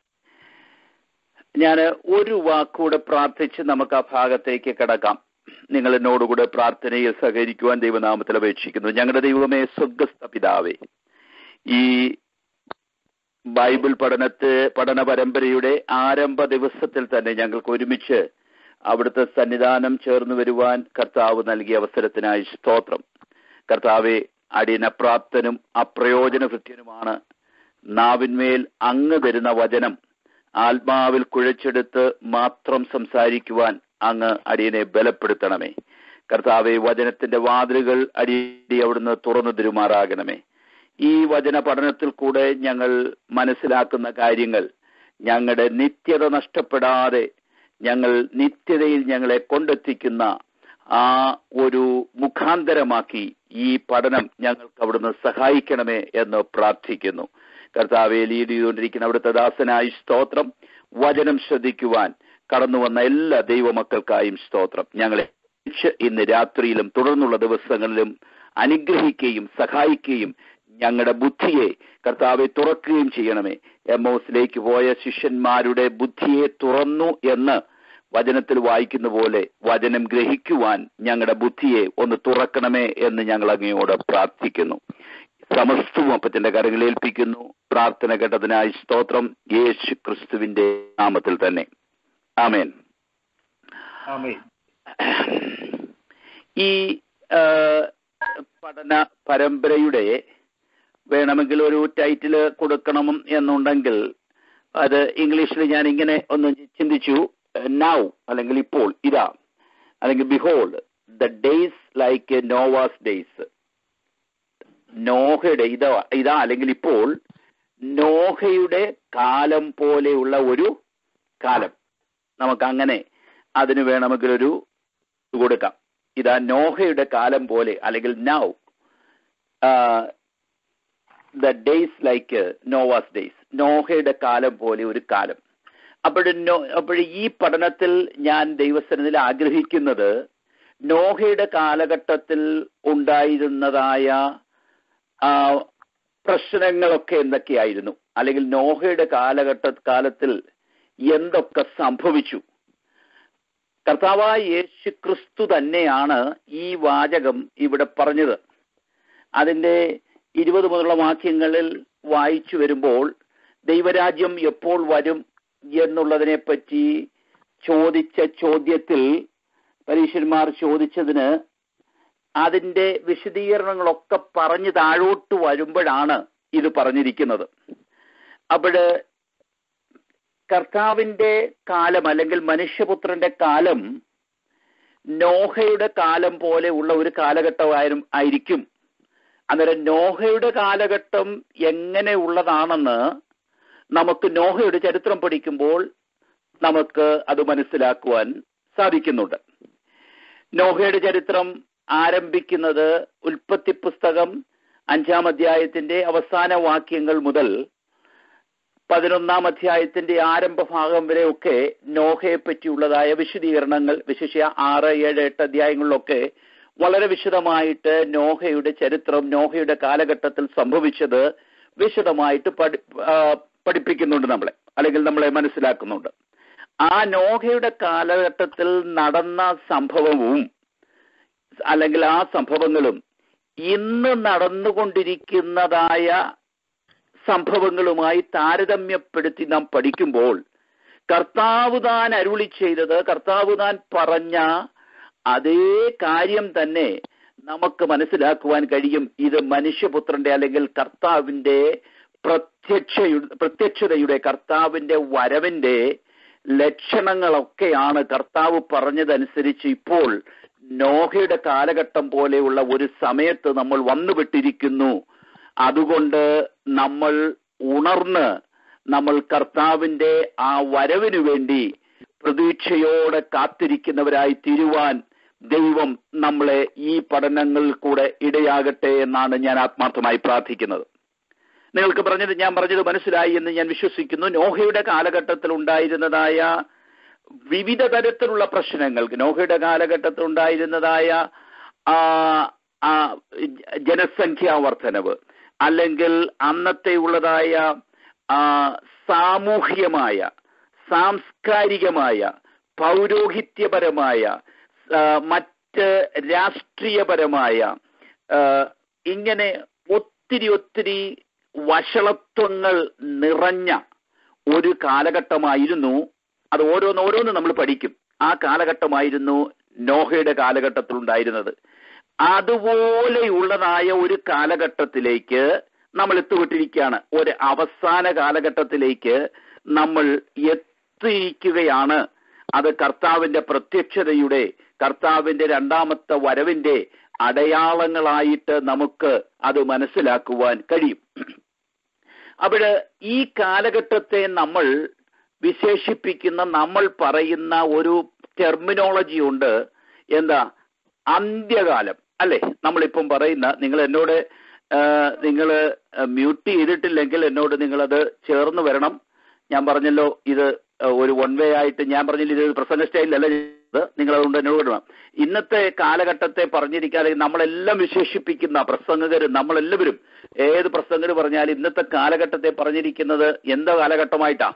ഞാൻ ഒരു വാക്കൂടെ പ്രാർത്ഥിച്ച് നമുക്ക് ആ ഭാഗത്തേക്ക് കിടക്കാം. നിങ്ങൾ എന്നോടുകൂടെ പ്രാർത്ഥനയിൽ സഹകരിക്കുവാൻ ദൈവനാമത്തിൽ അപേക്ഷിക്കുന്നു. ഞങ്ങളുടെ ദൈവമേ, സ്വർഗ്ഗസ്ഥ പിതാവേ, ഈ ബൈബിൾ പഠന പരമ്പരയുടെ ആരംഭ ദിവസത്തിൽ തന്നെ ഞങ്ങൾക്ക് ഒരുമിച്ച് അവിടുത്തെ സന്നിധാനം ചേർന്ന് വരുവാൻ കർത്താവ് നൽകിയ അവസരത്തിനായി സ്തോത്രം. കർത്താവെ, അടിയനപ്രാപ്തനും അപ്രയോജനഭൃത്യനുമാണ്. നാവിന്മേൽ അങ്ങ് തരുന്ന വചനം ആത്മാവിൽ കുഴച്ചെടുത്ത് മാത്രം സംസാരിക്കുവാൻ അങ്ങ് അടിയനെ ബലപ്പെടുത്തണമേ. കർത്താവെ, വചനത്തിന്റെ വാതിലുകൾ അവിടുന്ന് തുറന്നു തരുമാറാകണമേ. ഈ വചന പഠനത്തിൽ കൂടെ ഞങ്ങൾ മനസ്സിലാക്കുന്ന കാര്യങ്ങൾ ഞങ്ങളുടെ നിത്യത നഷ്ടപ്പെടാതെ ഞങ്ങൾ നിത്യതയിൽ ഞങ്ങളെ കൊണ്ടെത്തിക്കുന്ന ആ ഒരു മുഖാന്തരമാക്കി ഈ പഠനം ഞങ്ങൾക്ക് അവിടുന്ന് സഹായിക്കണമേ എന്ന് പ്രാർത്ഥിക്കുന്നു. കർത്താവെ, ലീഡ് ചെയ്തുകൊണ്ടിരിക്കുന്ന അവിടുത്തെ ദാസനായി സ്തോത്രം. വചനം ശ്രദ്ധിക്കുവാൻ കടന്നു വന്ന എല്ലാ ദൈവമക്കൾക്കായും സ്തോത്രം. ഞങ്ങളെ ഇന്ന് രാത്രിയിലും തുടർന്നുള്ള ദിവസങ്ങളിലും അനുഗ്രഹിക്കുകയും സഹായിക്കുകയും ഞങ്ങളുടെ ബുദ്ധിയെ കർത്താവെ തുറക്കുകയും ചെയ്യണമേ. എമ്മോസിലേക്ക് പോയ ശിഷ്യന്മാരുടെ ബുദ്ധിയെ തുറന്നു എന്ന് വചനത്തിൽ വായിക്കുന്ന പോലെ വചനം ഗ്രഹിക്കുവാൻ ഞങ്ങളുടെ ബുദ്ധിയെ ഒന്ന് തുറക്കണമേ എന്ന് ഞങ്ങൾ അങ്ങയോട് പ്രാർത്ഥിക്കുന്നു. സമസ്തവും അപ്പത്തിന്റെ കരങ്ങളിൽ ഏൽപ്പിക്കുന്നു. പ്രാർത്ഥന കേട്ടതിനായി സ്തോത്രം. യേശു ക്രിസ്തുവിന്റെ നാമത്തിൽ തന്നെ, ആമേൻ. ഈ പഠന പരമ്പരയുടെ വേണമെങ്കിൽ ഒരു ടൈറ്റില് കൊടുക്കണം എന്നുണ്ടെങ്കിൽ അത് ഇംഗ്ലീഷിൽ ഞാൻ ഇങ്ങനെ ഒന്ന് ചിന്തിച്ചു. നൗ അല്ലെങ്കിൽ ഇപ്പോൾ, ഇതാ, അല്ലെങ്കിൽ behold the days like Noah's days. നോഹയുടെ ഇതാ അല്ലെങ്കിൽ ഇപ്പോൾ നോഹയുടെ കാലം പോലെയുള്ള ഒരു കാലം. നമുക്ക് അങ്ങനെ അതിന് വേണമെങ്കിൽ ഒരു കൊടുക്കാം. ഇതാ നോഹയുടെ കാലം പോലെ, അല്ലെങ്കിൽ now the days like Noah's days, നോഹയുടെ കാലം പോലെ ഒരു കാലം. അപ്പോൾ ഈ പഠനത്തിൽ ഞാൻ ദൈവസന്നിധിയിൽ ആഗ്രഹിക്കുന്നത് നോഹയുടെ കാലഘട്ടത്തിൽ ഉണ്ടായിരുന്നതായ പ്രശ്നങ്ങളൊക്കെ എന്തൊക്കെയായിരുന്നു, അല്ലെങ്കിൽ നോഹയുടെ കാലത്തിൽ എന്തൊക്കെ സംഭവിച്ചു. കർത്താവായ യേശു ക്രിസ്തു തന്നെയാണ് ഈ വാചകം ഇവിടെ പറഞ്ഞത്. അതിന്റെ 20 മുതലുള്ള വാക്യങ്ങളിൽ വായിച്ചു വരുമ്പോൾ ദൈവരാജ്യം എപ്പോൾ വരും എന്നുള്ളതിനെ പറ്റി ചോദിച്ച ചോദ്യത്തിൽ പരീശന്മാർ ചോദിച്ചതിന് അതിന്റെ വിശദീകരണങ്ങളൊക്കെ പറഞ്ഞ് താഴോട്ട് വരുമ്പോഴാണ് ഇത് പറഞ്ഞിരിക്കുന്നത്. അപ്പോൾ കർത്താവിന്റെ കാലം അല്ലെങ്കിൽ മനുഷ്യപുത്രന്റെ കാലം നോഹയുടെ കാലം പോലെ ഉള്ള ഒരു കാലഘട്ടമായിരിക്കും. അന്നേരം നോഹയുടെ കാലഘട്ടം എങ്ങനെ ഉള്ളതാണെന്ന് നമുക്ക് നോഹയുടെ ചരിത്രം പഠിക്കുമ്പോൾ നമുക്ക് അത് മനസ്സിലാക്കുവാൻ സാധിക്കുന്നുണ്ട്. നോഹയുടെ ചരിത്രം ആരംഭിക്കുന്നത് ഉൽപ്പത്തി പുസ്തകം 5-ാം അധ്യായത്തിന്റെ അവസാന വാക്യങ്ങൾ മുതൽ 11-ാം അധ്യായത്തിന്റെ ആരംഭ ഭാഗം വരെയൊക്കെ നോഹയെ പറ്റിയുള്ളതായ വിശദീകരണങ്ങൾ, വിശേഷിച്ച് 6, 7, 8 അധ്യായങ്ങളിലൊക്കെ വളരെ വിശദമായിട്ട് നോഹയുടെ ചരിത്രം, നോഹയുടെ കാലഘട്ടത്തിൽ സംഭവിച്ചത് വിശദമായിട്ട് പഠിപ്പിക്കുന്നുണ്ട് നമ്മളെ, അല്ലെങ്കിൽ നമ്മളെ മനസ്സിലാക്കുന്നുണ്ട്. ആ നോഹയുടെ കാലഘട്ടത്തിൽ നടന്ന സംഭവവും അല്ലെങ്കിൽ ആ സംഭവങ്ങളും ഇന്ന് നടന്നുകൊണ്ടിരിക്കുന്നതായ സംഭവങ്ങളുമായി താരതമ്യപ്പെടുത്തി നാം പഠിക്കുമ്പോൾ കർത്താവ് താൻ അരുളി ചെയ്തത്, കർത്താവ് താൻ പറഞ്ഞ അതേ കാര്യം തന്നെ നമുക്ക് മനസ്സിലാക്കുവാൻ കഴിയും. ഇത് മനുഷ്യപുത്രന്റെ അല്ലെങ്കിൽ കർത്താവിന്റെ പ്രത്യക്ഷതയുടെ, കർത്താവിന്റെ വരവിന്റെ ലക്ഷണങ്ങളൊക്കെയാണ് കർത്താവ് പറഞ്ഞതനുസരിച്ച് ഇപ്പോൾ നോഹയുടെ കാലഘട്ടം പോലെയുള്ള ഒരു സമയത്ത് നമ്മൾ വന്നുപെട്ടിരിക്കുന്നു. അതുകൊണ്ട് നമ്മൾ ഉണർന്ന് നമ്മൾ കർത്താവിന്റെ ആ വരവിനു വേണ്ടി പ്രതീക്ഷയോടെ കാത്തിരിക്കുന്നവരായി തീരുവാൻ ദൈവം നമ്മളെ ഈ പഠനങ്ങളിൽ കൂടെ ഇടയാകട്ടെ എന്നാണ് ഞാൻ ആത്മാർത്ഥമായി പ്രാർത്ഥിക്കുന്നത്. നിങ്ങൾക്ക് ഞാൻ പറഞ്ഞത് മനസ്സിലായി എന്ന് ഞാൻ വിശ്വസിക്കുന്നു. നോഹയുടെ കാലഘട്ടത്തിൽ ഉണ്ടായിരുന്നതായ വിവിധ തരത്തിലുള്ള പ്രശ്നങ്ങൾ, നോഹയുടെ കാലഘട്ടത്തിൽ ഉണ്ടായിരുന്നതായ ജനസംഖ്യാ വർധനവ്, അല്ലെങ്കിൽ അന്നത്തെ ഉള്ളതായ സാമൂഹികമായ, സാംസ്കാരികമായ, പൗരോഹിത്യപരമായ, മറ്റ് രാഷ്ട്രീയപരമായ, ഇങ്ങനെ ഒത്തിരി വഷളത്വങ്ങൾ നിറഞ്ഞ ഒരു കാലഘട്ടമായിരുന്നു. അത് ഓരോന്നോരോന്ന് നമ്മൾ പഠിക്കും. ആ കാലഘട്ടമായിരുന്നു നോഹയുടെ കാലഘട്ടത്തിൽ ഉണ്ടായിരുന്നത്. അതുപോലെയുള്ളതായ ഒരു കാലഘട്ടത്തിലേക്ക് നമ്മൾ എത്തിവിട്ടിരിക്കുകയാണ്. ഒരു അവസാന കാലഘട്ടത്തിലേക്ക് നമ്മൾ എത്തിയിരിക്കുകയാണ്. അത് കർത്താവിന്റെ പ്രത്യക്ഷതയുടെ, കർത്താവിന്റെ രണ്ടാമത്തെ വരവിന്റെ അടയാളങ്ങളായിട്ട് നമുക്ക് അത് മനസ്സിലാക്കുവാൻ കഴിയും. അപ്പോൾ ഈ കാലഘട്ടത്തെ നമ്മൾ വിശേഷിപ്പിക്കുന്ന, നമ്മൾ പറയുന്ന ഒരു ടെർമിനോളജി ഉണ്ട്. എന്താ? അന്ത്യകാലം അല്ലെ? നമ്മളിപ്പം പറയുന്ന, നിങ്ങൾ മ്യൂട്ട് ചെയ്തിട്ടില്ലെങ്കിൽ എന്നോട് നിങ്ങളത് ചേർന്ന് വരണം. ഞാൻ പറഞ്ഞല്ലോ ഇത് ഒരു വൺ വേ ആയിട്ട്, ഞാൻ പറഞ്ഞില്ല ഇത് പ്രസംഗ സ്റ്റൈലിലല്ല, നിങ്ങൾ അതുകൊണ്ട് എന്നോട് വിടണം. ഇന്നത്തെ കാലഘട്ടത്തെ പറഞ്ഞിരിക്കാതെ നമ്മളെല്ലാം വിശേഷിപ്പിക്കുന്ന പ്രസംഗകർ, നമ്മളെല്ലാവരും ഏത് പ്രസംഗർ പറഞ്ഞാൽ ഇന്നത്തെ കാലഘട്ടത്തെ പറഞ്ഞിരിക്കുന്നത് എന്താ കാലഘട്ടമായിട്ടാ?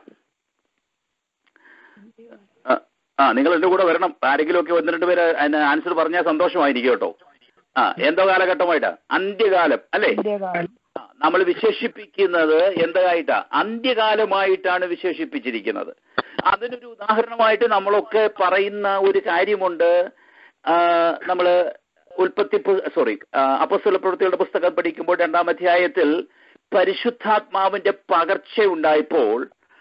നിങ്ങൾ എന്റെ കൂടെ വരണം. ആരെങ്കിലും ഒക്കെ 1-2 പേര് ആൻസർ പറഞ്ഞാൽ സന്തോഷമായിരിക്കും കേട്ടോ. എന്തോ കാലഘട്ടമായിട്ടാ? അന്ത്യകാലം അല്ലേ? നമ്മൾ വിശേഷിപ്പിക്കുന്നത് എന്തായിട്ടാ? അന്ത്യകാലമായിട്ടാണ് വിശേഷിപ്പിച്ചിരിക്കുന്നത്. അതിനൊരു ഉദാഹരണമായിട്ട് നമ്മളൊക്കെ പറയുന്ന ഒരു കാര്യമുണ്ട്. നമ്മള് അപ്പോസ്തല പ്രവൃത്തികളുടെ പുസ്തകം പഠിക്കുമ്പോൾ 2-ാം അധ്യായത്തിൽ പരിശുദ്ധാത്മാവിന്റെ പകർച്ച ഉണ്ടായപ്പോൾ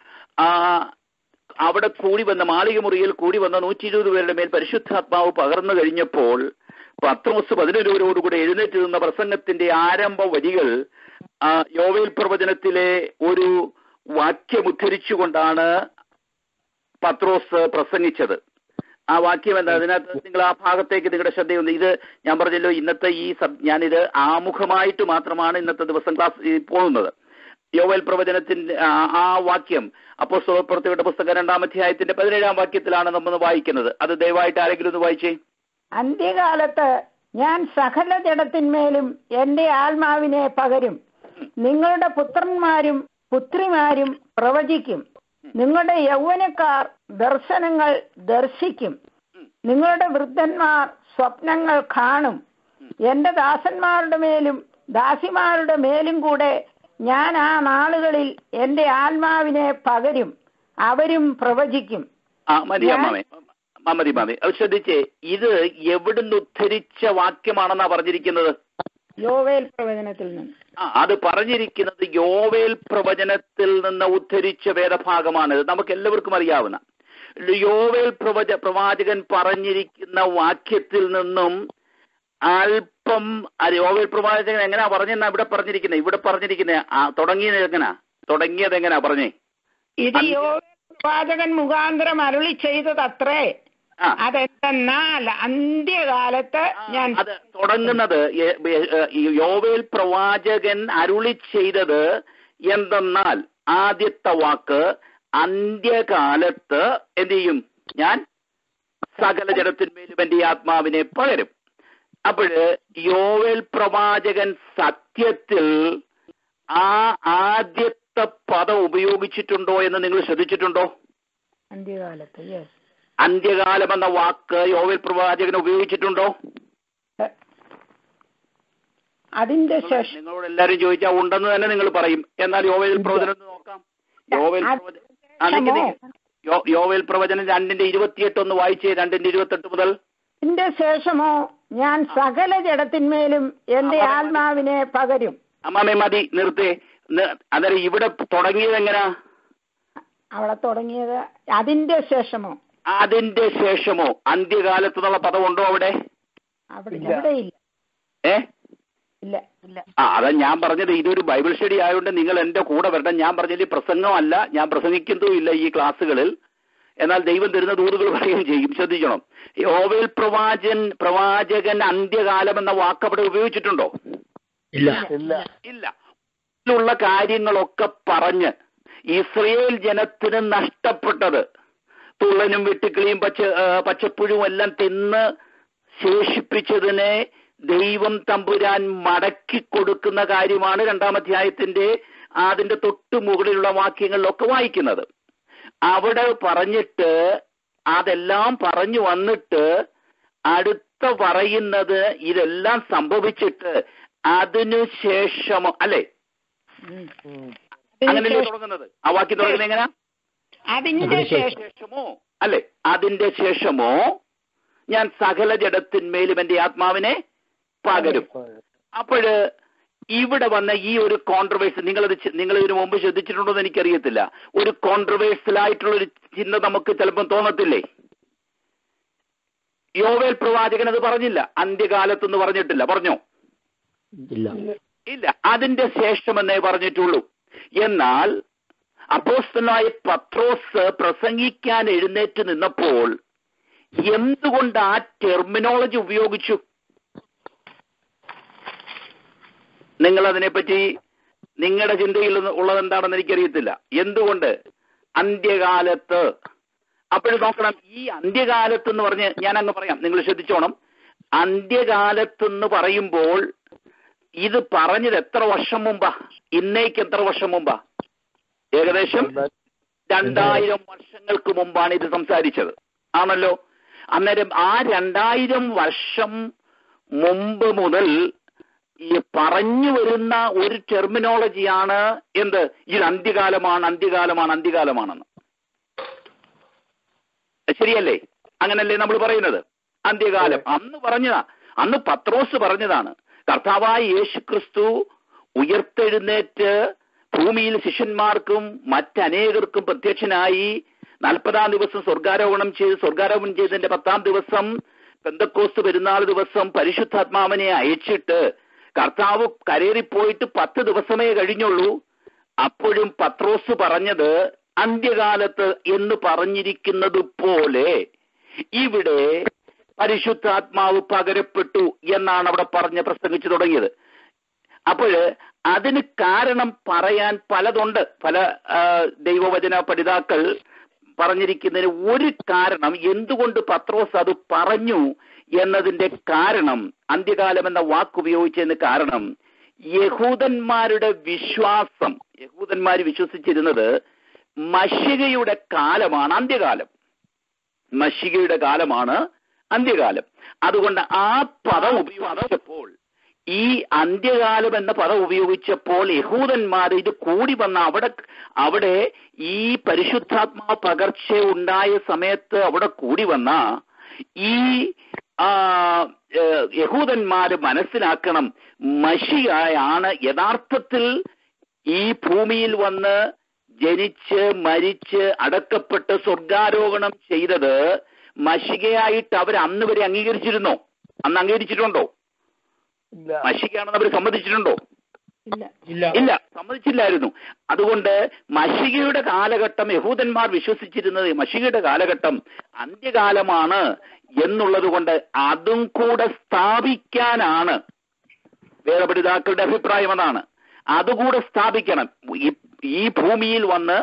അവിടെ മാളിക മുറിയിൽ കൂടി വന്ന 120 പേരുടെ മേൽ പരിശുദ്ധാത്മാവ് പകർന്നു കഴിഞ്ഞപ്പോൾ പത്രോസ് 11 പേരോടുകൂടെ എഴുന്നേറ്റ് നിന്ന പ്രസംഗത്തിന്റെ ആരംഭ വരികൾ യോവേൽ പ്രവചനത്തിലെ ഒരു വാക്യം ഉദ്ധരിച്ചുകൊണ്ടാണ് പത്രോസ് പ്രസംഗിച്ചത്. ആ വാക്യം എന്താ? അതിനകത്ത് നിങ്ങൾ ആ ഭാഗത്തേക്ക് നിങ്ങളുടെ ശ്രദ്ധയുണ്ട്. ഇത് ഞാൻ പറഞ്ഞല്ലോ, ഇന്നത്തെ ഞാനിത് ആമുഖമായിട്ട് മാത്രമാണ് ഇന്നത്തെ ദിവസം ക്ലാസ് പോകുന്നത്. യോവേൽ പ്രവചനത്തിന്റെ ആ വാക്യം അപ്പോസ്തല പ്രവൃത്തികളുടെ പുസ്തകം 2-ാം അധ്യായത്തിന്റെ 17-ാം വാക്യത്തിലാണ് നമ്മൾ വായിക്കുന്നത്. അത് ദയവായിട്ട് ആരെങ്കിലും ഒന്ന് വായിച്ചേ. അന്ത്യകാലത്ത് ഞാൻ സകല ജഡത്തിന്മേലും എന്റെ ആത്മാവിനെ പകരും. നിങ്ങളുടെ പുത്രന്മാരും പുത്രിമാരും പ്രവചിക്കും. നിങ്ങളുടെ യൗവനക്കാർ ദർശനങ്ങൾ ദർശിക്കും. നിങ്ങളുടെ വൃദ്ധന്മാർ സ്വപ്നങ്ങൾ കാണും. എന്റെ ദാസന്മാരുടെ മേലും ദാസിമാരുടെ മേലും കൂടെ ഞാൻ ആ നാളുകളിൽ എന്റെ ആത്മാവിനെ പകരും. അവരും പ്രവചിക്കും. ശ്രദ്ധിച്ചേ, ഇത് എവിടുന്ന് ഉദ്ധരിച്ച വാക്യമാണെന്നാ പറഞ്ഞിരിക്കുന്നത്? യോവേൽ പ്രവചനത്തിൽ നിന്ന്. അത് പറഞ്ഞിരിക്കുന്നത് യോവേൽ പ്രവചനത്തിൽ നിന്ന് ഉദ്ധരിച്ച വേദഭാഗമാണ്. നമുക്ക് എല്ലാവർക്കും അറിയാവുന്ന യോവേൽ പ്രവാചകൻ പറഞ്ഞിരിക്കുന്ന വാക്യത്തിൽ നിന്നും അല്പം യോവേൽ പ്രവാചകൻ എങ്ങനെയാ പറഞ്ഞെന്നാ ഇവിടെ പറഞ്ഞിരിക്കുന്നത്? തുടങ്ങിയത് എങ്ങനെയാ പറഞ്ഞേ? ഇത് യോവേൽ പ്രവാചകൻ മുഖാന്തരം അരുളി ചെയ്തതത്രേ. അതെന്തെന്നാൽ അന്ത്യകാലത്ത് ഞാൻ അത് തുടങ്ങുന്നത് യോവേൽ പ്രവാചകൻ അരുളി ചെയ്തത് എന്തെന്നാൽ ആദ്യത്തെ വാക്ക് അന്ത്യകാലത്ത് എന്ത് ചെയ്യും? ഞാൻ സകല ജഡത്തിന്മേലും എന്റെ ആത്മാവിനെ പകരും. അപ്പോഴ് യോവേൽ പ്രവാചകൻ സത്യത്തിൽ ആ ആദ്യത്തെ പദം ഉപയോഗിച്ചിട്ടുണ്ടോ എന്ന് നിങ്ങൾ ശ്രദ്ധിച്ചിട്ടുണ്ടോ? അന്ത്യകാലത്ത്, അന്ത്യകാലം എന്ന വാക്ക് യോവേൽ പ്രവാചകൻ ഉപയോഗിച്ചിട്ടുണ്ടോ? അതിന്റെ ശേഷം നിങ്ങളോട് എല്ലാരും ചോദിച്ചാൽ ഉണ്ടെന്ന് തന്നെ നിങ്ങൾ പറയും. എന്നാൽ യോവേൽ പ്രവചനം നോക്കാം. യോവേൽ പ്രവചനം 2:28 ഒന്ന് വായിച്ചേ. 2:28 മുതൽ. ഇതിന്റെ ശേഷമോ ഞാൻ സകല ജഡത്തിന്മേലും എന്റെ ആത്മാവിനെ പകരും. അമ്മാമേ മതി, നിർത്തേ. അന്നേരം ഇവിടെ തുടങ്ങിയത് എങ്ങനാ? അവിടെ തുടങ്ങിയത് അതിന്റെ ശേഷമോ? അതിന്റെ ശേഷമോ? അന്ത്യകാലത്ത് എന്നുള്ള പദം ഉണ്ടോ അവിടെ? ഇവിടെ ഇല്ല. ഇല്ല. അതാ ഞാൻ പറഞ്ഞത്. ഇതൊരു ബൈബിൾ സ്റ്റഡി ആയതുകൊണ്ട് നിങ്ങൾ എന്റെ കൂടെ വരണം. ഞാൻ പറഞ്ഞത് പ്രസംഗമല്ല, ഞാൻ പ്രസംഗിക്കുന്നതും ഇല്ല ഈ ക്ലാസ്സുകളിൽ. എന്നാൽ ദൈവം തരുന്ന ദൂതുകൾ പറയുകയും ചെയ്യും. ശ്രദ്ധിക്കണം. യോവേൽ പ്രവാചകൻ അന്ത്യകാലം എന്ന വാക്ക് അവിടെ ഉപയോഗിച്ചിട്ടുണ്ടോ? ഇല്ല. ഇതിലുള്ള കാര്യങ്ങളൊക്കെ പറഞ്ഞ് ഇസ്രയേൽ ജനത്തിന് നഷ്ടപ്പെട്ടത്, തുള്ളനും വെട്ടുക്കിളിയും പച്ചപ്പുഴുവും എല്ലാം തിന്ന് ശേഷിപ്പിച്ചതിനെ ദൈവം തമ്പുരാൻ മടക്കി കൊടുക്കുന്ന കാര്യമാണ് 2-ാം അധ്യായത്തിന്റെ അതിന്റെ തൊട്ടു മുകളിലുള്ള വാക്യങ്ങളിലൊക്കെ വായിക്കുന്നത്. അവിടെ പറഞ്ഞിട്ട് അതെല്ലാം പറഞ്ഞു വന്നിട്ട് അടുത്ത പറയുന്നത് ഇതെല്ലാം സംഭവിച്ചിട്ട് അതിനുശേഷം അല്ലെ അങ്ങനെയല്ലേ തുടങ്ങുന്നത്? ആ വാക്യം തുടങ്ങുന്നത് എങ്ങനെയാ? അതിന്റെ ശേഷമോ അല്ലെ, അതിന്റെ ശേഷമോ ഞാൻ സകല ജഡത്തിന്മേലും എന്റെ ആത്മാവിനെ പകരും. അപ്പോഴ് ഇവിടെ വന്ന ഈ ഒരു കോൺട്രവേഴ്സ് നിങ്ങൾ ഇതിനു മുമ്പ് ശ്രദ്ധിച്ചിട്ടുണ്ടോ എന്ന് എനിക്കറിയത്തില്ല. ഒരു കോൺട്രവേഴ്സ്യൽ ആയിട്ടുള്ള ഒരു ചിന്ത നമുക്ക് ചിലപ്പം തോന്നത്തില്ലേ? യോവേൽ പ്രവാചകൻ അത് പറഞ്ഞില്ല, അന്ത്യകാലത്തെന്ന് പറഞ്ഞിട്ടില്ല. പറഞ്ഞോ? ഇല്ല, അതിന്റെ ശേഷമെന്നേ പറഞ്ഞിട്ടുള്ളൂ. എന്നാൽ അപ്പോസ്തലനായ പത്രോസ് പ്രസംഗിക്കാൻ എഴുന്നേറ്റ് നിന്നപ്പോൾ എന്തുകൊണ്ട് ആ ടെർമിനോളജി ഉപയോഗിച്ചു? നിങ്ങൾ അതിനെപ്പറ്റി നിങ്ങളുടെ ചിന്തയിൽ ഉള്ളത് എന്താണെന്ന് എനിക്കറിയത്തില്ല. എന്തുകൊണ്ട് അന്ത്യകാലത്ത്? അപ്പോഴും നോക്കണം, ഈ അന്ത്യകാലത്ത് എന്ന് പറഞ്ഞ് ഞാൻ അങ്ങ് പറയാം, നിങ്ങൾ ശ്രദ്ധിച്ചോണം. അന്ത്യകാലത്തെന്ന് പറയുമ്പോൾ ഇത് പറഞ്ഞത് എത്ര വർഷം മുമ്പാ? ഇന്നേക്ക് എത്ര വർഷം മുമ്പാ? ഏകദേശം 2000 വർഷങ്ങൾക്ക് മുമ്പാണ് ഇത് സംസാരിച്ചത്, ആണല്ലോ. അന്നേരം ആ 2000 വർഷം മുമ്പ് മുതൽ ഈ പറഞ്ഞു വരുന്ന ഒരു ടെർമിനോളജിയാണ് എന്ത്? ഇത് അന്ത്യകാലമാണ്, അന്ത്യകാലമാണ്, അന്ത്യകാലമാണെന്ന്. ശരിയല്ലേ? അങ്ങനല്ലേ നമ്മൾ പറയുന്നത്? അന്ത്യകാലം അന്ന് പറഞ്ഞതാ, അന്ന് പത്രോസ് പറഞ്ഞതാണ്. കർത്താവായ യേശുക്രിസ്തു ഉയർത്തെഴുന്നേറ്റ് ഭൂമിയിൽ ശിഷ്യന്മാർക്കും മറ്റനേകർക്കും പ്രത്യക്ഷനായി 40-ാം ദിവസം സ്വർഗാരോഹണം ചെയ്തതിന്റെ 10-ാം ദിവസം പെന്തക്കോസ്ത് പെരുന്നാൾ ദിവസം പരിശുദ്ധാത്മാവിനെ അയച്ചിട്ട് കർത്താവ് കരേറിപ്പോയിട്ട് 10 ദിവസമേ കഴിഞ്ഞുള്ളൂ. അപ്പോഴും പത്രോസ് പറഞ്ഞത് അന്ത്യകാലത്ത് എന്ന് പറഞ്ഞിരിക്കുന്നത് പോലെ ഇവിടെ പരിശുദ്ധാത്മാവ് പകരപ്പെട്ടു എന്നാണ് അവിടെ പ്രസംഗിച്ചു തുടങ്ങിയത്. അപ്പോൾ അതിന് കാരണം പറയാൻ പലതുണ്ട്. പല ദൈവവചന പഠിതാക്കൾ പറഞ്ഞിരിക്കുന്നതിന് ഒരു കാരണം, എന്തുകൊണ്ട് പത്രോസ് അത് പറഞ്ഞു എന്നതിന്റെ കാരണം, അന്ത്യകാലം എന്ന വാക്ക് ഉപയോഗിച്ചതിന് കാരണം, യഹൂദന്മാരുടെ വിശ്വാസം, യഹൂദന്മാർ വിശ്വസിച്ചിരുന്നത് മശിഹയുടെ കാലമാണ് അന്ത്യകാലം, മശിഹയുടെ കാലമാണ് അന്ത്യകാലം. അതുകൊണ്ട് ആ പദം ഉപയോഗിച്ചപ്പോൾ, ഈ അന്ത്യകാലം എന്ന പദം ഉപയോഗിച്ചപ്പോൾ യഹൂദന്മാർ ഇത് കൂടി വന്ന അവിടെ ഈ പരിശുദ്ധാത്മാ പകർച്ച ഉണ്ടായ സമയത്ത് അവിടെ കൂടി വന്ന ഈ യഹൂദന്മാര് മനസ്സിലാക്കണം, മശിഹയാണ് യഥാർത്ഥത്തിൽ ഈ ഭൂമിയിൽ വന്ന് ജനിച്ച് മരിച്ച് അടക്കപ്പെട്ട് സ്വർഗാരോഹണം ചെയ്തത് മശിഹയായിട്ട് അവർ അന്ന് വരെ അംഗീകരിച്ചിരുന്നോ? അന്ന് അംഗീകരിച്ചിട്ടുണ്ടോ? മശിഹയാണെന്ന് അവർ സമ്മതിച്ചിട്ടുണ്ടോ? ഇല്ല, സമ്മതിച്ചില്ലായിരുന്നു. അതുകൊണ്ട് മശിഹയുടെ കാലഘട്ടം, യഹൂദന്മാർ വിശ്വസിച്ചിരുന്നത് മശിഹയുടെ കാലഘട്ടം അന്ത്യകാലമാണ് എന്നുള്ളത് കൊണ്ട് അതും കൂടെ സ്ഥാപിക്കാനാണ് വേദപഠിതാക്കളുടെ അഭിപ്രായം. അതാണ്, അതുകൂടെ സ്ഥാപിക്കണം. ഈ ഭൂമിയിൽ വന്ന്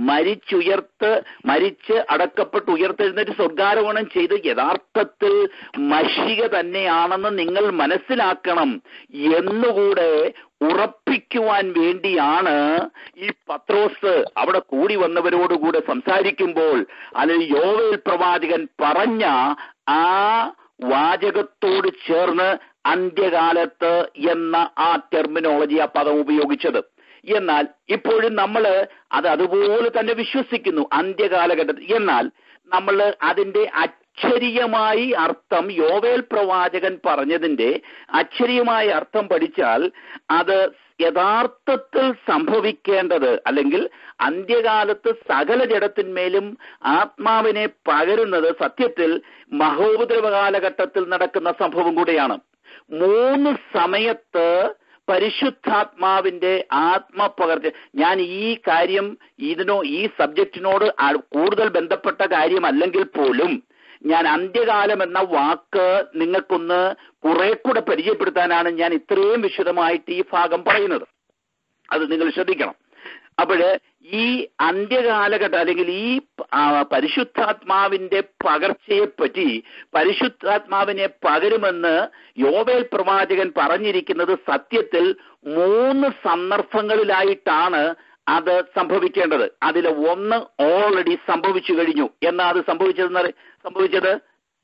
മരിച്ച് അടക്കപ്പെട്ട് ഉയർത്തെഴുന്നേറ്റ് സ്വർഗാരോഹണം ചെയ്ത് യഥാർത്ഥത്തിൽ മശിഹ തന്നെയാണെന്ന് നിങ്ങൾ മനസ്സിലാക്കണം എന്നുകൂടെ ഉറപ്പിക്കുവാൻ വേണ്ടിയാണ് ഈ പത്രോസ് അവിടെ കൂടി വന്നവരോടുകൂടെ സംസാരിക്കുമ്പോൾ അല്ലെങ്കിൽ യോവേൽ പ്രവാചകൻ പറഞ്ഞ ആ വാചകത്തോട് ചേർന്ന് അന്ത്യകാലത്ത് എന്ന ആ ടെർമിനോളജി, ആ പദം ഉപയോഗിച്ചത്. എന്നാൽ ഇപ്പോഴും നമ്മൾ അത് അതുപോലെ തന്നെ വിശ്വസിക്കുന്നു അന്ത്യകാലഘട്ടത്തിൽ. എന്നാൽ നമ്മൾ അതിന്റെ അക്ഷരീയമായി അർത്ഥം, യോവേൽ പ്രവാചകൻ പറഞ്ഞതിന്റെ അക്ഷരീയമായ അർത്ഥം പഠിച്ചാൽ അത് യഥാർത്ഥത്തിൽ സംഭവിക്കേണ്ടത്, അല്ലെങ്കിൽ അന്ത്യകാലത്ത് സകല ജഡത്തിന്മേലും ആത്മാവിനെ പകരുന്നത് സത്യത്തിൽ മഹോപദ്രവ കാലഘട്ടത്തിൽ നടക്കുന്ന സംഭവം കൂടെയാണ്. 3 സമയത്ത് പരിശുദ്ധാത്മാവിന്റെ ആത്മപകർച്ച. ഞാൻ ഈ കാര്യം ഈ സബ്ജക്റ്റിനോട് കൂടുതൽ ബന്ധപ്പെട്ട കാര്യമല്ലെങ്കിൽ പോലും ഞാൻ അന്ത്യകാലം എന്ന വാക്ക് നിങ്ങൾക്കൊന്ന് കുറെ കൂടെ പരിചയപ്പെടുത്താനാണ് ഞാൻ ഇത്രയും വിശദമായിട്ട് ഈ ഭാഗം പറയുന്നത്. അത് നിങ്ങൾ ശ്രദ്ധിക്കണം. അപ്പോഴ് ഈ അന്ത്യകാലഘട്ടം അല്ലെങ്കിൽ ഈ പരിശുദ്ധാത്മാവിന്റെ പകർച്ചയെപ്പറ്റി, പരിശുദ്ധാത്മാവിനെ പകരുമെന്ന് യോവേൽ പ്രവാചകൻ പറഞ്ഞിരിക്കുന്നത് സത്യത്തിൽ 3 സന്ദർഭങ്ങളിലായിട്ടാണ് അത് സംഭവിക്കേണ്ടത്. അതിൽ ഒന്ന് ഓൾറെഡി സംഭവിച്ചു കഴിഞ്ഞു. എന്നാ അത് സംഭവിച്ചത്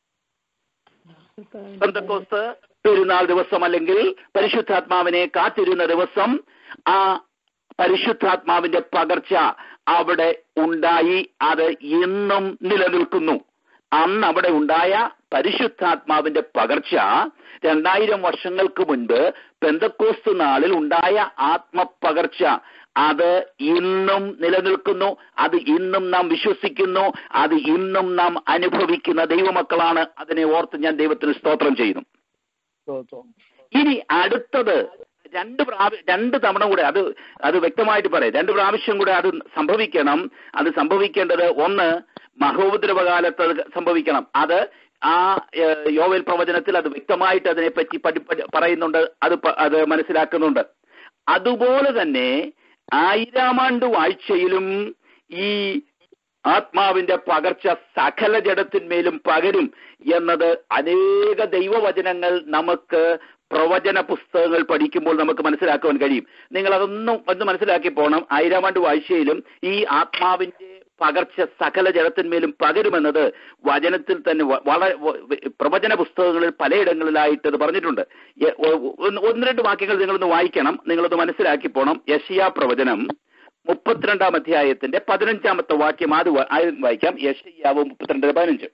പെന്തക്കോസ്ത് പെരുന്നാൾ ദിവസം, അല്ലെങ്കിൽ പരിശുദ്ധാത്മാവിനെ കാത്തിരുന്ന ദിവസം. ആ പരിശുദ്ധാത്മാവിന്റെ പകർച്ച അവിടെ ഉണ്ടായി. അത് ഇന്നും നിലനിൽക്കുന്നു. അന്ന് അവിടെ ഉണ്ടായ പരിശുദ്ധാത്മാവിന്റെ പകർച്ച 2000 വർഷങ്ങൾക്ക് മുൻപ് പെന്തക്കോസ്ത് നാളിൽ ഉണ്ടായ ആത്മപകർച്ച അത് ഇന്നും നിലനിൽക്കുന്നു. അത് ഇന്നും നാം വിശ്വസിക്കുന്നു. അത് ഇന്നും നാം അനുഭവിക്കുന്ന ദൈവമക്കളാണ്. അതിനെ ഓർത്ത് ഞാൻ ദൈവത്തിന് സ്തോത്രം ചെയ്യുന്നു. ഇനി അടുത്തത് രണ്ട് തവണ കൂടെ അത് വ്യക്തമായിട്ട് പറയാം. 2 പ്രാവശ്യം കൂടെ അത് സംഭവിക്കണം. അത് സംഭവിക്കേണ്ടത് ഒന്ന് മഹോപദ്രവകാലത്ത് അത് സംഭവിക്കണം. അത് ആ യോവേൽ പ്രവചനത്തിൽ അത് വ്യക്തമായിട്ട് അതിനെപ്പറ്റി പറയുന്നുണ്ട്. അത് മനസ്സിലാക്കുന്നുണ്ട്. അതുപോലെ തന്നെ 1000 ആണ്ട് വാഴ്ചയിലും ഈ ആത്മാവിന്റെ പകർച്ച സകല ജഡത്തിന്മേലും പകരും എന്നത് അനേക ദൈവവചനങ്ങൾ നമുക്ക് പ്രവചന പുസ്തകങ്ങൾ പഠിക്കുമ്പോൾ നമുക്ക് മനസ്സിലാക്കുവാൻ കഴിയും. നിങ്ങൾ ഒന്ന് മനസ്സിലാക്കി പോകണം. 1000 ആണ്ട് വാഴ്ചയിലും ഈ ആത്മാവിന്റെ പകർച്ച സകല ജഡത്തിന്മേലും പകരുമെന്നത് വചനത്തിൽ തന്നെ വളരെ പ്രവചന പുസ്തകങ്ങളിൽ പലയിടങ്ങളിലായിട്ട് അത് പറഞ്ഞിട്ടുണ്ട്. 1-2 വാക്യങ്ങൾ നിങ്ങളൊന്ന് വായിക്കണം. നിങ്ങളൊന്ന് മനസ്സിലാക്കി പോകണം. യെശയ്യാ പ്രവചനം 32-ാം അധ്യായത്തിന്റെ 15-ാമത്തെ വാക്യം ആദ്യം വായിക്കാം. യെശയ്യാവ് 32:15.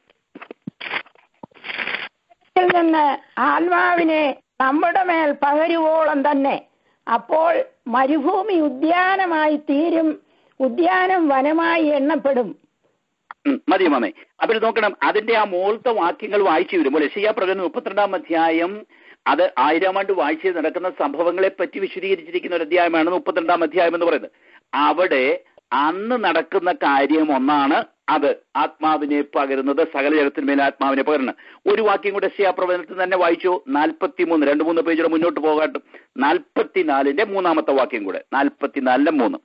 നിന്ന് ആത്മാവിനെ നമ്മുടെ മേൽ പകരുവോളം തന്നെ അപ്പോൾ മരുഭൂമി ഉദ്യാനമായി തീരും, ഉദ്യാനം വനമായി എണ്ണപ്പെടും. മതി മാമേ. അപ്പോൾ നോക്കണം, അതിന്റെ ആ മോളത്തെ വാക്യങ്ങൾ വായിച്ചു വരുമ്പോൾ യെശയ്യാ പ്രവചനം 32-ാം അധ്യായം അത് 1000 ആണ്ട് വാഴ്ചയിൽ നടക്കുന്ന സംഭവങ്ങളെ പറ്റി വിശദീകരിച്ചിരിക്കുന്ന ഒരു അധ്യായമാണ് 32-ാം അധ്യായം എന്ന് പറയുന്നത്. അവിടെ അന്ന് നടക്കുന്ന കാര്യം ഒന്നാണ്, അത് ആത്മാവിനെ പകരുന്നത്, സകല ജഡത്തിന്മേൽ ആത്മാവിനെ പകരുന്നത്. ഒരു വാക്യം കൂടെ യെശയ്യാ പ്രവചനത്തിൽ തന്നെ വായിച്ചു. 43 2-3 പേജുകൂടെ മുന്നോട്ട് പോകാട്ടും. 44-ന്റെ 3-ാമത്തെ വാക്യം കൂടെ. 44-3.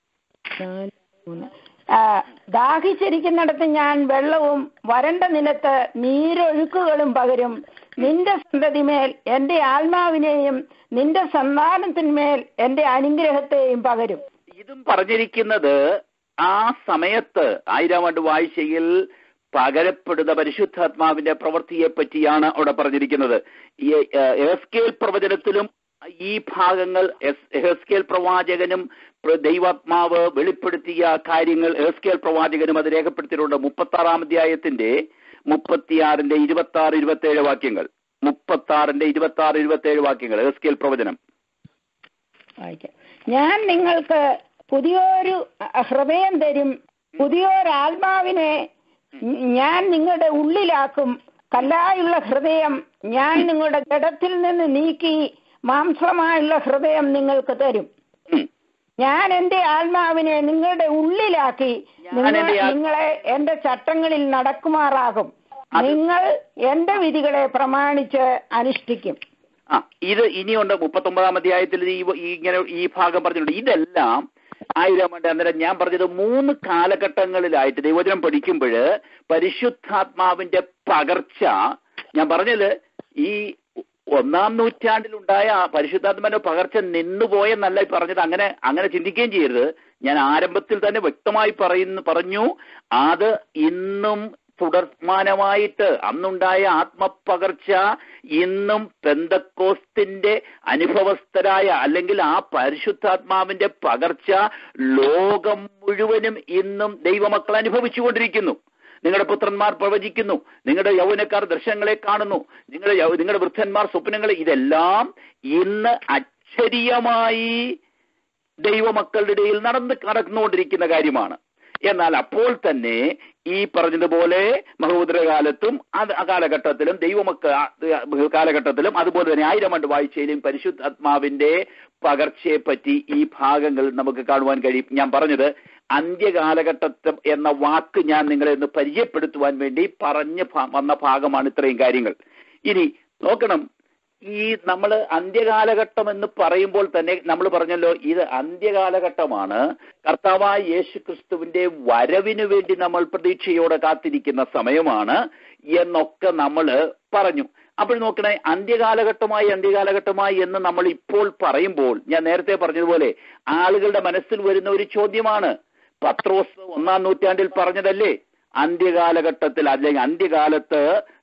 ദാഹിച്ചിരിക്കുന്നിടത്ത് ഞാൻ വെള്ളവും വരണ്ട നിലത്ത് നീരൊഴുക്കുകളും പകരും. നിന്റെ സന്തതിമേൽ എന്റെ ആത്മാവിനെയും നിന്റെ സന്താനത്തിന്മേൽ എന്റെ അനുഗ്രഹത്തെയും പകരും. ഇതും പറഞ്ഞിരിക്കുന്നത് ആ സമയത്ത് 1000 ആണ്ട് വാഴ്ചയിൽ പകരപ്പെടുന്ന പരിശുദ്ധാത്മാവിന്റെ പ്രവൃത്തിയെ പറ്റിയാണ് അവിടെ പറഞ്ഞിരിക്കുന്നത്. എഹെസ്കേൽ പ്രവചനത്തിലും ഈ ഭാഗങ്ങൾ എഹെസ്കേൽ പ്രവാചകനും ദൈവാത്മാവ് വെളിപ്പെടുത്തിയ കാര്യങ്ങൾ എഹെസ്കേൽ പ്രവാചകനും അത് രേഖപ്പെടുത്തിയിട്ടുണ്ട്. 36-ാം അധ്യായത്തിന്റെ 36-ന്റെ 26-27 വാക്യങ്ങൾ. 36-ന്റെ 26-27 വാക്യങ്ങൾ എഹെസ്കേൽ പ്രവചനം. ഞാൻ നിങ്ങൾക്ക് പുതിയൊരു ഹൃദയം തരും, പുതിയൊരാത്മാവിനെ ഞാൻ നിങ്ങളുടെ ഉള്ളിലാക്കും. കല്ലായുള്ള ഹൃദയം ഞാൻ നിങ്ങളുടെ ജഡത്തിൽ നിന്ന് നീക്കി മാംസമായുള്ള ഹൃദയം നിങ്ങൾക്ക് തരും. ഞാൻ എന്റെ ആത്മാവിനെ നിങ്ങളുടെ ഉള്ളിലാക്കി നിങ്ങളെ എന്റെ ചട്ടങ്ങളിൽ നടക്കുമാറാകും. നിങ്ങൾ എന്റെ വിധികളെ പ്രമാണിച്ച് അനുഷ്ഠിക്കും. ഇത് ഇനിയുണ്ട് 39-ാം അധ്യായത്തിൽ ഇങ്ങനെ ഈ ഭാഗം പറഞ്ഞിട്ടുണ്ട്. ഇതെല്ലാം 1000 ആണ്ട്. അന്നേരം ഞാൻ പറഞ്ഞത് 3 കാലഘട്ടങ്ങളിലായിട്ട് ദൈവവചനം പഠിക്കുമ്പോൾ പരിശുദ്ധാത്മാവിന്റെ പകർച്ച ഞാൻ പറഞ്ഞത് ഈ 1-ാം നൂറ്റാണ്ടിലുണ്ടായ പരിശുദ്ധാത്മാവിന്റെ പകർച്ച നിന്നുപോയെന്നല്ല പറഞ്ഞത്. അങ്ങനെ ചിന്തിക്കുകയും ചെയ്യരുത്. ഞാൻ ആരംഭത്തിൽ തന്നെ വ്യക്തമായി പറഞ്ഞു അത് ഇന്നും തുടർമാനമായിട്ട് അന്നുണ്ടായ ആത്മപകർച്ച ഇന്നും പെന്തക്കോസ്തിന്റെ അനുഭവസ്ഥരായ അല്ലെങ്കിൽ ആ പരിശുദ്ധാത്മാവിന്റെ പകർച്ച ലോകം മുഴുവനും ഇന്നും ദൈവമക്കൾ അനുഭവിച്ചുകൊണ്ടിരിക്കുന്നു. നിങ്ങളുടെ പുത്രന്മാർ പ്രവചിക്കുന്നു, നിങ്ങളുടെ യൗവനക്കാർ ദർശനങ്ങളെ കാണുന്നു, നിങ്ങളുടെ വൃദ്ധന്മാർ സ്വപ്നങ്ങളെ, ഇതെല്ലാം ഇന്ന് അക്ഷരീയമായി ദൈവമക്കളുടെ ഇടയിൽ നടന്നുകൊണ്ടിരിക്കുന്ന കാര്യമാണ്. എന്നാൽ അപ്പോൾ തന്നെ ഈ പറഞ്ഞതുപോലെ മഹോദരകാലത്തും കാലഘട്ടത്തിലും കാലഘട്ടത്തിലും അതുപോലെ തന്നെ 1000 ആണ്ട് വാഴ്ചയിലും പരിശുദ്ധാത്മാവിന്റെ പകർച്ചയെ പറ്റി ഈ ഭാഗങ്ങൾ നമുക്ക് കാണുവാൻ കഴിയും. ഞാൻ പറഞ്ഞത് അന്ത്യകാലഘട്ടം എന്ന വാക്ക് ഞാൻ നിങ്ങളെ ഒന്ന് പരിചയപ്പെടുത്തുവാൻ വേണ്ടി പറഞ്ഞു വന്ന ഭാഗമാണ് ഇത്രയും കാര്യങ്ങൾ. ഇനി നോക്കണം, ഈ നമ്മൾ അന്ത്യകാലഘട്ടം എന്ന് പറയുമ്പോൾ തന്നെ നമ്മൾ പറഞ്ഞല്ലോ ഇത് അന്ത്യകാലഘട്ടമാണ്. കർത്താവായ യേശു ക്രിസ്തുവിന്റെ വരവിനു വേണ്ടി നമ്മൾ പ്രതീക്ഷയോടെ കാത്തിരിക്കുന്ന സമയമാണ് എന്നൊക്കെ നമ്മൾ പറഞ്ഞു. അപ്പോൾ നോക്കണേ, അന്ത്യകാലഘട്ടമായി എന്ന് നമ്മൾ ഇപ്പോൾ പറയുമ്പോൾ ഞാൻ നേരത്തെ പറഞ്ഞതുപോലെ ആളുകളുടെ മനസ്സിൽ വരുന്ന ഒരു ചോദ്യമാണ്. പത്രോസ് 1-ാം നൂറ്റാണ്ടിൽ പറഞ്ഞതല്ലേ, അന്ത്യകാലഘട്ടത്തിൽ അല്ലെങ്കിൽ അന്ത്യകാലത്ത്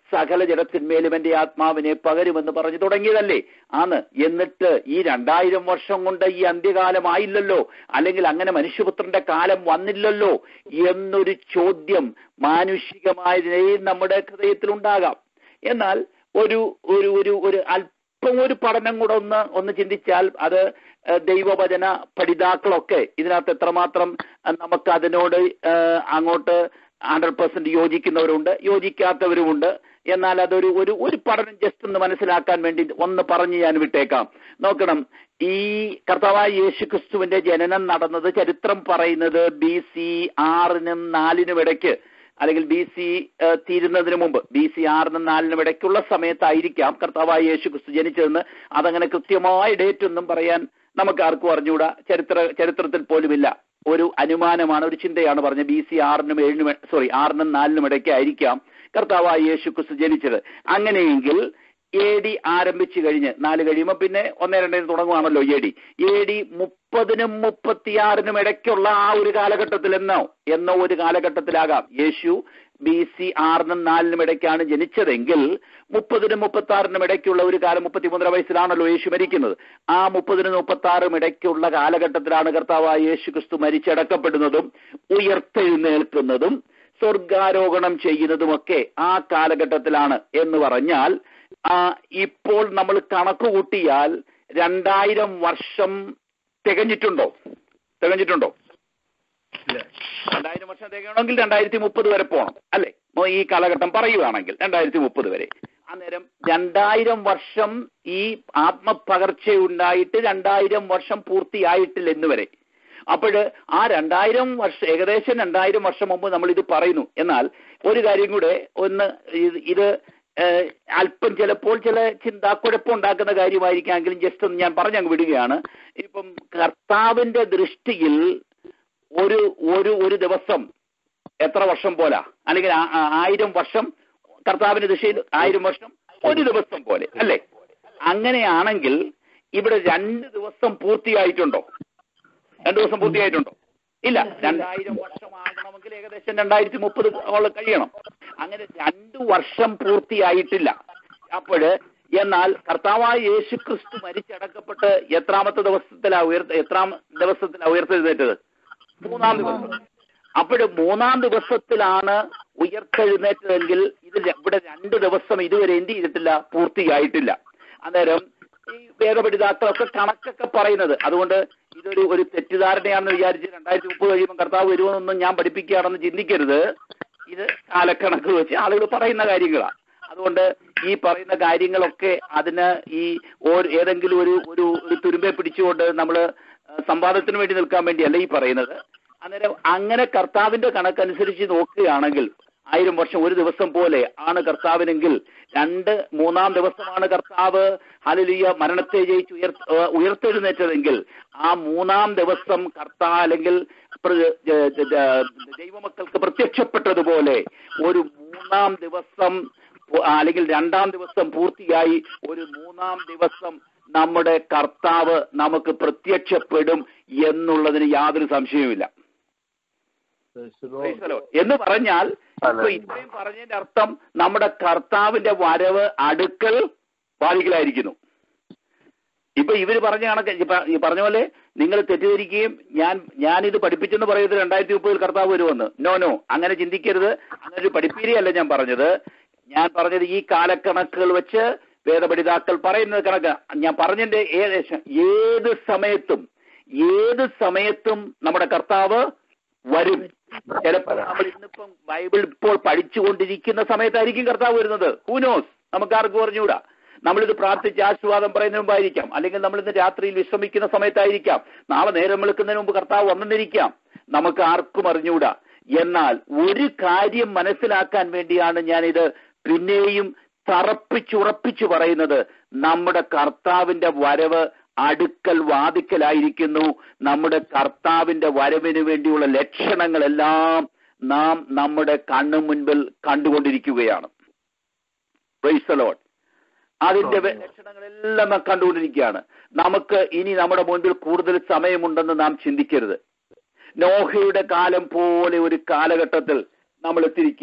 സകല ജഡത്തിന്മേലും എന്റെ ആത്മാവിനെ പകരുമെന്ന് പറഞ്ഞു തുടങ്ങിയതല്ലേ? എന്നിട്ട് ഈ 2000 വർഷം കൊണ്ട് ഈ അന്ത്യകാലമായില്ലല്ലോ, അല്ലെങ്കിൽ അങ്ങനെ മനുഷ്യപുത്രന്റെ കാലം വന്നില്ലല്ലോ എന്നൊരു ചോദ്യം മാനുഷികമായ നമ്മുടെ ഹൃദയത്തിൽ ഉണ്ടാകാം. എന്നാൽ ഒരു ഒരു ഒരു ഒരു അല്പം ഒരു പഠനം കൂടെ ഒന്ന് ചിന്തിച്ചാൽ അത് ദൈവവചന പഠിതാക്കളൊക്കെ ഇതിനകത്ത് എത്രമാത്രം നമുക്ക് അതിനോട് അങ്ങോട്ട് 100% യോജിക്കുന്നവരുണ്ട്, യോജിക്കാത്തവരുമുണ്ട്. എന്നാൽ അതൊരു ഒരു പഠനം ജസ്റ്റ് ഒന്ന് മനസ്സിലാക്കാൻ വേണ്ടി ഒന്ന് പറഞ്ഞ് ഞാൻ വിട്ടേക്കാം. നോക്കണം, ഈ കർത്താവായ യേശുക്രിസ്തുവിന്റെ ജനനം നടന്നത് ചരിത്രം പറയുന്നത് BC 6-നും 4-നും ഇടയ്ക്ക്, അല്ലെങ്കിൽ BC തീരുന്നതിന് മുമ്പ് BC 6-നും 4-നും ഇടയ്ക്കുള്ള സമയത്തായിരിക്കാം കർത്താവായ യേശുക്രിസ്തു ജനിച്ചതെന്ന്. അതങ്ങനെ കൃത്യമായ ഡേറ്റ് ഒന്നും പറയാൻ നമുക്ക് ആർക്കും അറിഞ്ഞുകൂടാ, ചരിത്രത്തിൽ പോലുമില്ല. ഒരു അനുമാനമാണ്, ഒരു ചിന്തയാണ് പറഞ്ഞത്. BC 6-നും 4-നും ഇടയ്ക്കായിരിക്കാം കർത്താവായ യേശുക്രിസ്തു ജനിച്ചത്. അങ്ങനെയെങ്കിൽ AD ആരംഭിച്ചു കഴിഞ്ഞ് 4 കഴിയുമ്പോൾ പിന്നെ 1-2 തുടങ്ങുവാണല്ലോ AD 30-നും 36-നും ഇടയ്ക്കുള്ള ആ ഒരു കാലഘട്ടത്തിൽ എന്നോ ഒരു കാലഘട്ടത്തിലാകാം. യേശു BC 6-നും 4-നും ഇടയ്ക്കാണ് ജനിച്ചതെങ്കിൽ 30-നും 36-നും ഇടയ്ക്കുള്ള ഒരു കാലം, 33 വയസ്സിലാണല്ലോ യേശു മരിക്കുന്നത്. ആ 30-നും 36-നും ഇടയ്ക്കുള്ള കാലഘട്ടത്തിലാണ് കർത്താവായ യേശു ക്രിസ്തു മരിച്ചടക്കപ്പെടുന്നതും ഉയർത്തെഴുന്നേൽക്കുന്നതും സ്വർഗാരോഹണം ചെയ്യുന്നതുമൊക്കെ ആ കാലഘട്ടത്തിലാണ് എന്ന് പറഞ്ഞാൽ, ഇപ്പോൾ നമ്മൾ കണക്ക് കൂട്ടിയാൽ 2000 വർഷം തികഞ്ഞിട്ടുണ്ടോ? 2000 വർഷം തികയണമെങ്കിൽ 2030 വരെ പോകണം, അല്ലെ? ഈ കാലഘട്ടം പറയുകയാണെങ്കിൽ 2030 വരെ. അന്നേരം 2000 വർഷം ഈ ആത്മപകർച്ചയുണ്ടായിട്ട് 2000 വർഷം പൂർത്തിയായിട്ടില്ല എന്ന് വരെ. അപ്പോൾ ആ 2000 വർഷം, ഏകദേശം 2000 വർഷം മുമ്പ് നമ്മൾ ഇത് പറയുന്നു. എന്നാൽ ഒരു കാര്യം കൂടെ ഇത് അല്പം ചിലപ്പോൾ ചില ചിന്താക്കുഴപ്പമുണ്ടാക്കുന്ന കാര്യമായിരിക്കാമെങ്കിലും ജസ്റ്റ് ഒന്ന് ഞാൻ പറഞ്ഞങ്ങ് വിടുകയാണ്. ഇപ്പം കർത്താവിന്റെ ദൃഷ്ടിയിൽ ഒരു ദിവസം എത്ര വർഷം പോലാ, അല്ലെങ്കിൽ 1000 വർഷം കർത്താവിന്റെ ദൃഷ്ടിയിൽ 1000 വർഷം ഒരു ദിവസം പോലെ, അല്ലേ? അങ്ങനെയാണെങ്കിൽ ഇവിടെ 2 ദിവസം പൂർത്തിയായിട്ടുണ്ടോ? 2 ദിവസം പൂർത്തിയായിട്ടുണ്ടോ? ഇല്ല. 2000 വർഷം ആകണമെങ്കിൽ ഏകദേശം 2030 കഴിയണം. അങ്ങനെ 2 വർഷം പൂർത്തിയായിട്ടില്ല. എന്നാൽ കർത്താവായ യേശുക്രിസ്തു മരിച്ചടക്കപ്പെട്ട് എത്രാമത്തെ ദിവസത്തിലാ ഉയർത്തെഴുന്നേറ്റത്? 3-ാം ദിവസം. 3-ാം ദിവസത്തിലാണ് ഉയർത്തെഴുന്നേറ്റതെങ്കിൽ ഇവിടെ 2 ദിവസം ഇതുവരെ എന്ത് ചെയ്തിട്ടില്ല, പൂർത്തിയായിട്ടില്ല. അന്നേരം ഈ വേദപഠിതാക്കളൊക്കെ കണക്കൊക്കെ പറയുന്നത്, അതുകൊണ്ട് ഇതൊരു തെറ്റിദ്ധാരണയാണെന്ന് വിചാരിച്ച് 2030 കഴിയുമ്പോൾ കർത്താവ് വരുമെന്നൊന്നും ഞാൻ പഠിപ്പിക്കുകയാണെന്ന് ചിന്തിക്കരുത്. ഇത് കാലക്കണക്ക് വെച്ച് ആളുകൾ പറയുന്ന കാര്യങ്ങളാണ്. അതുകൊണ്ട് ഈ പറയുന്ന കാര്യങ്ങളൊക്കെ അതിന് ഈ ഏതെങ്കിലും ഒരു തുരുമ്പെ പിടിച്ചുകൊണ്ട് നമ്മൾ സംവാദത്തിന് വേണ്ടി നിൽക്കാൻ വേണ്ടിയല്ല ഈ പറയുന്നത്. അന്നേരം അങ്ങനെ കർത്താവിന്റെ കണക്കനുസരിച്ച് നോക്കുകയാണെങ്കിൽ 1000 വർഷം ഒരു ദിവസം പോലെ ആണ് കർത്താവിനെങ്കിൽ 3-ാം ദിവസമാണ് കർത്താവ് ഹല്ലേലൂയ മരണത്തെ ജയിച്ച് ഉയർത്തെഴുന്നേറ്റതെങ്കിൽ ആ 3-ാം ദിവസം അല്ലെങ്കിൽ ദൈവമക്കൾക്ക് പ്രത്യക്ഷപ്പെട്ടതുപോലെ ഒരു 3-ാം ദിവസം അല്ലെങ്കിൽ 2-ാം ദിവസം പൂർത്തിയായി ഒരു 3-ാം ദിവസം നമ്മുടെ കർത്താവ് നമുക്ക് പ്രത്യക്ഷപ്പെടും എന്നുള്ളതിന് യാതൊരു സംശയവുമില്ല. എന്ന് പറഞ്ഞാൽ ഇപ്പൊ ഇത്രയും പറഞ്ഞതിന്റെ അർത്ഥം നമ്മുടെ കർത്താവിന്റെ വരവ് അടുക്കൽ വാതിക്കലായിരിക്കുന്നു. ഇപ്പൊ ഇവര് പറഞ്ഞ കണക്ക് ഈ പറഞ്ഞ പോലെ നിങ്ങൾ തെറ്റിദ്ധരിക്കുകയും ഞാനിത് പഠിപ്പിച്ചെന്ന് പറയുന്നത് 2030 കർത്താവ് വരുമെന്ന്. നോ, അങ്ങനെ ചിന്തിക്കരുത്. അങ്ങനെ ഒരു പഠിപ്പീരിയല്ല ഞാൻ പറഞ്ഞത്. ഞാൻ പറഞ്ഞത് ഈ കാലക്കണക്കുകൾ വെച്ച് വേദപഠിതാക്കൾ പറയുന്നത് കണക്ക് ഞാൻ പറഞ്ഞതിന്റെ ഏത് സമയത്തും നമ്മുടെ കർത്താവ് വരും. ചിലപ്പോൾ നമ്മൾ ഇന്നിപ്പം ബൈബിൾ ഇപ്പോൾ പഠിച്ചുകൊണ്ടിരിക്കുന്ന സമയത്തായിരിക്കും കർത്താവ് വരുന്നത്. ഹൂ നോസ്, നമുക്കാർക്കും അറിഞ്ഞുകൂടാ. നമ്മളിത് പ്രാർത്ഥിച്ച് ആശീർവാദം പറയുന്നതിന് മുമ്പായിരിക്കാം, അല്ലെങ്കിൽ നമ്മൾ ഇന്ന് രാത്രിയിൽ വിശ്രമിക്കുന്ന സമയത്തായിരിക്കാം, നാളെ നേരം വെളുക്കുന്നതിന് മുമ്പ് കർത്താവ് വന്നെന്നിരിക്കാം. നമുക്ക് ആർക്കും അറിഞ്ഞുകൂടാ. എന്നാൽ ഒരു കാര്യം മനസ്സിലാക്കാൻ വേണ്ടിയാണ് ഞാനിത് പിന്നെയും തറപ്പിച്ചുറപ്പിച്ചു പറയുന്നത്. നമ്മുടെ കർത്താവിന്റെ വരവ് അടുക്കൽ വാതിക്കലായിരിക്കുന്നു. നമ്മുടെ കർത്താവിന്റെ വരവിന് വേണ്ടിയുള്ള ലക്ഷണങ്ങളെല്ലാം നാം നമ്മുടെ കണ്ണു മുൻപിൽ കണ്ടുകൊണ്ടിരിക്കുകയാണ്. Praise the Lord. അതിന്റെ ലക്ഷണങ്ങളെല്ലാം നാം കണ്ടുകൊണ്ടിരിക്കുകയാണ്. നമുക്ക് ഇനി നമ്മുടെ മുൻപിൽ കൂടുതൽ സമയമുണ്ടെന്ന് നാം ചിന്തിക്കരുത്. നോഹയുടെ കാലം പോലെ ഒരു കാലഘട്ടത്തിൽ നമ്മൾ എത്തിയിരിക്കുകയാണ്.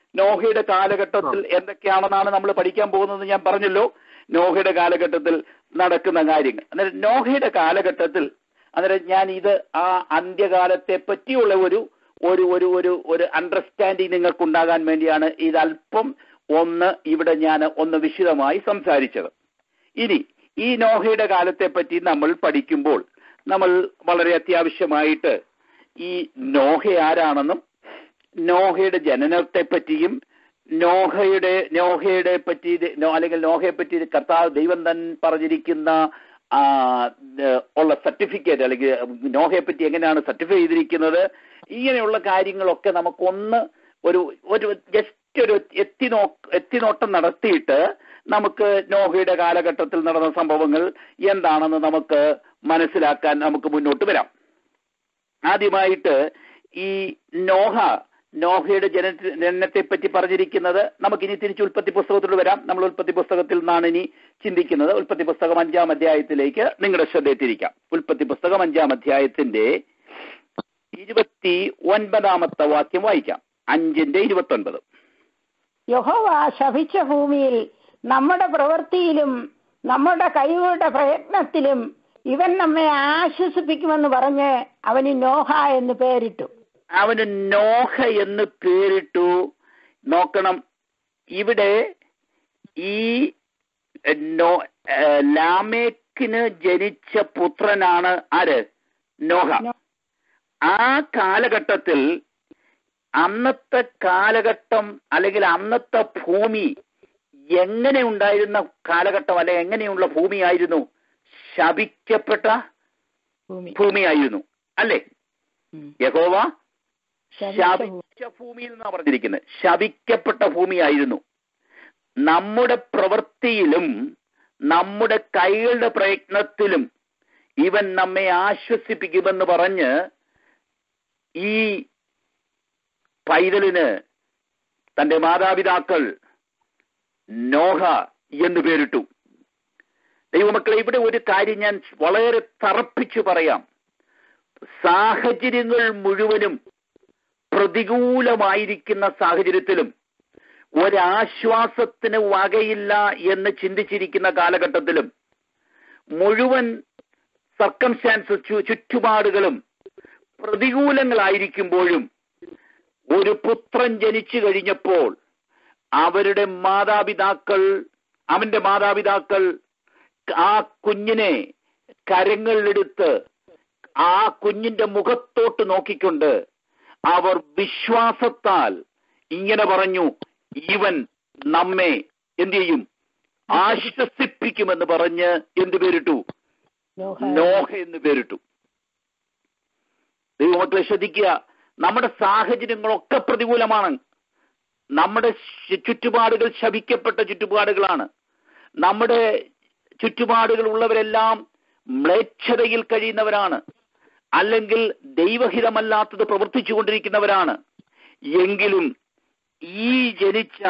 നോഹയുടെ കാലഘട്ടത്തിൽ എന്തൊക്കെയാണെന്നാണ് നമ്മൾ പഠിക്കാൻ പോകുന്നത്. ഞാൻ പറഞ്ഞല്ലോ നോഹയുടെ കാലഘട്ടത്തിൽ നടക്കുന്ന കാര്യങ്ങൾ. അന്നേരം നോഹയുടെ കാലഘട്ടത്തിൽ അന്നേരം ഞാൻ ഇത് ആ അന്ത്യകാലത്തെ പറ്റിയുള്ള ഒരു ഒരു ഒരു ഒരു ഒരു അണ്ടർസ്റ്റാൻഡിങ് നിങ്ങൾക്കുണ്ടാകാൻ വേണ്ടിയാണ് ഇതല്പം ഇവിടെ ഞാൻ വിശദമായി സംസാരിച്ചത്. ഇനി ഈ നോഹയുടെ കാലത്തെ പറ്റി നമ്മൾ പഠിക്കുമ്പോൾ നമ്മൾ വളരെ അത്യാവശ്യമായിട്ട് ഈ നോഹ ആരാണെന്നും നോഹയുടെ ജനനത്തെ പറ്റിയും നോഹയുടെ പറ്റി അല്ലെങ്കിൽ നോഹയെ പറ്റി കർത്താവ് ദൈവം തന്നെ പറഞ്ഞിരിക്കുന്ന ഉള്ള സർട്ടിഫിക്കറ്റ് അല്ലെങ്കിൽ നോഹയെ പറ്റി എങ്ങനെയാണ് സർട്ടിഫൈ ചെയ്തിരിക്കുന്നത്, ഇങ്ങനെയുള്ള കാര്യങ്ങളൊക്കെ നമുക്കൊന്ന് ഒരു ജസ്റ്റ് ഒരു എത്തിനോട്ടം നടത്തിയിട്ട് നമുക്ക് നോഹയുടെ കാലഘട്ടത്തിൽ നടന്ന സംഭവങ്ങൾ എന്താണെന്ന് നമുക്ക് മനസ്സിലാക്കാൻ നമുക്ക് മുന്നോട്ട് വരാം. ആദ്യമായിട്ട് ഈ നോഹയുടെ ജനനത്തെ പറ്റി പറഞ്ഞിരിക്കുന്നത് നമുക്കിനി തിരിച്ച് ഉൽപ്പത്തി പുസ്തകത്തിലോട്ട് വരാം. നമ്മൾ ഉൽപ്പത്തി പുസ്തകത്തിൽ നിന്നാണ് ഇനി ചിന്തിക്കുന്നത്. ഉൽപ്പത്തി പുസ്തകം 5-ാം അധ്യായത്തിലേക്ക് നിങ്ങളുടെ ശ്രദ്ധയെത്തിരിക്കാം. ഉൽപ്പത്തി പുസ്തകം 5-ാം അധ്യായത്തിന്റെ 29-ാമത്തെ വാക്യം വായിക്കാം. 5:29. യഹോവ ശപിച്ച ഭൂമിയിൽ നമ്മുടെ പ്രവൃത്തിയിലും നമ്മുടെ കൈകളുടെ പ്രയത്നത്തിലും ഇവൻ നമ്മെ ആശ്വസിപ്പിക്കുമെന്ന് പറഞ്ഞ് അവന് നോഹ എന്ന് പേരിട്ടു. അവന് നോഹ എന്ന് പേരിട്ടു. നോക്കണം, ഇവിടെ ഈ ലാമേക്കിന് ജനിച്ച പുത്രനാണ് ആര്? നോഹ. ആ കാലഘട്ടത്തിൽ അന്നത്തെ കാലഘട്ടം അല്ലെങ്കിൽ അന്നത്തെ ഭൂമി എങ്ങനെ ഉണ്ടായിരുന്ന കാലഘട്ടം അല്ലെ എങ്ങനെയുള്ള ഭൂമിയായിരുന്നു? ശപിക്കപ്പെട്ട ഭൂമിയായിരുന്നു അല്ലേ? യഹോവ ശപിച്ച ഭൂമിയിൽ നിന്നാണ് പറഞ്ഞിരിക്കുന്നത്. ശപിക്കപ്പെട്ട ഭൂമിയായിരുന്നു. നമ്മുടെ പ്രവൃത്തിയിലും നമ്മുടെ കൈകളുടെ പ്രയത്നത്തിലും ഇവൻ നമ്മെ ആശ്വസിപ്പിക്കുമെന്ന് പറഞ്ഞ് ഈ പൈതലിന് തന്റെ മാതാപിതാക്കൾ നോഹ എന്ന് പേരിട്ടു. ദൈവമക്കളെ, ഇവിടെ ഒരു കാര്യം ഞാൻ വളരെ തറപ്പിച്ചു പറയാം. സാഹചര്യങ്ങൾ മുഴുവനും പ്രതികൂലമായിരിക്കുന്ന സാഹചര്യത്തിലും ഒരാശ്വാസത്തിന് വകയില്ല എന്ന് ചിന്തിച്ചിരിക്കുന്ന കാലഘട്ടത്തിലും മുഴുവൻ സർക്കംസ്റ്റാൻസസ് ചുറ്റുപാടുകളും പ്രതികൂലങ്ങളായിരിക്കുമ്പോഴും ഒരു പുത്രൻ ജനിച്ചു കഴിഞ്ഞപ്പോൾ അവന്റെ മാതാപിതാക്കൾ ആ കുഞ്ഞിനെ കരങ്ങളിലെടുത്ത് ആ കുഞ്ഞിന്റെ മുഖത്തോട്ട് നോക്കിക്കൊണ്ട് അവർ വിശ്വാസത്താൽ ഇങ്ങനെ പറഞ്ഞു, ഇവൻ നമ്മെ എന്ത് ചെയ്യും? ആശ്വസിപ്പിക്കുമെന്ന് പറഞ്ഞ് എന്ത് പേരിട്ടു? നോഹ എന്ന് പേരിട്ടു. ദൈവമക്കളെ ശ്രദ്ധിക്കുക, നമ്മുടെ സാഹചര്യങ്ങളൊക്കെ പ്രതികൂലമാണ്. നമ്മുടെ ചുറ്റുപാടുകൾ ശപിക്കപ്പെട്ട ചുറ്റുപാടുകളാണ്. നമ്മുടെ ചുറ്റുപാടുകൾ ഉള്ളവരെല്ലാം മ്ലേച്ഛതയിൽ കഴിയുന്നവരാണ്, അല്ലെങ്കിൽ ദൈവഹിതമല്ലാത്തത് പ്രവർത്തിച്ചു കൊണ്ടിരിക്കുന്നവരാണ്. എങ്കിലും ഈ ജനിച്ച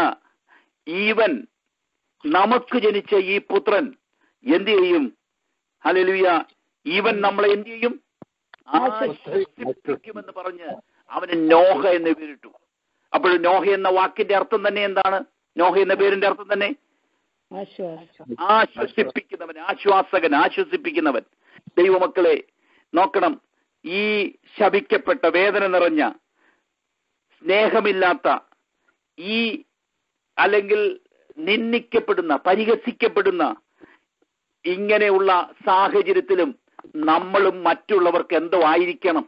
നമുക്ക് ജനിച്ച ഈ പുത്രൻ എന്ത് ചെയ്യും? ഹല്ലേലൂയ! ഇവൻ നമ്മളെ എന്ത് ചെയ്യും? ആശ്വസിപ്പിക്കുമെന്ന് പറഞ്ഞ് അവന് നോഹ എന്ന് പേരിട്ടു. അപ്പോൾ നോഹ എന്ന വാക്കിന്റെ അർത്ഥം തന്നെ എന്താണ്? നോഹ എന്ന പേരിന്റെ അർത്ഥം തന്നെ ആശ്വസിപ്പിക്കുന്നവൻ, ആശ്വാസകൻ, ആശ്വസിപ്പിക്കുന്നവൻ. ദൈവമക്കളെ നോക്കണം, ഈ ശപിക്കപ്പെട്ട വേദന നിറഞ്ഞ സ്നേഹമില്ലാത്ത ഈ അല്ലെങ്കിൽ നിന്ദിക്കപ്പെടുന്ന പരിഹസിക്കപ്പെടുന്ന ഇങ്ങനെയുള്ള സാഹചര്യത്തിലും നമ്മളും മറ്റുള്ളവർക്ക് എന്തോ ആയിരിക്കണം?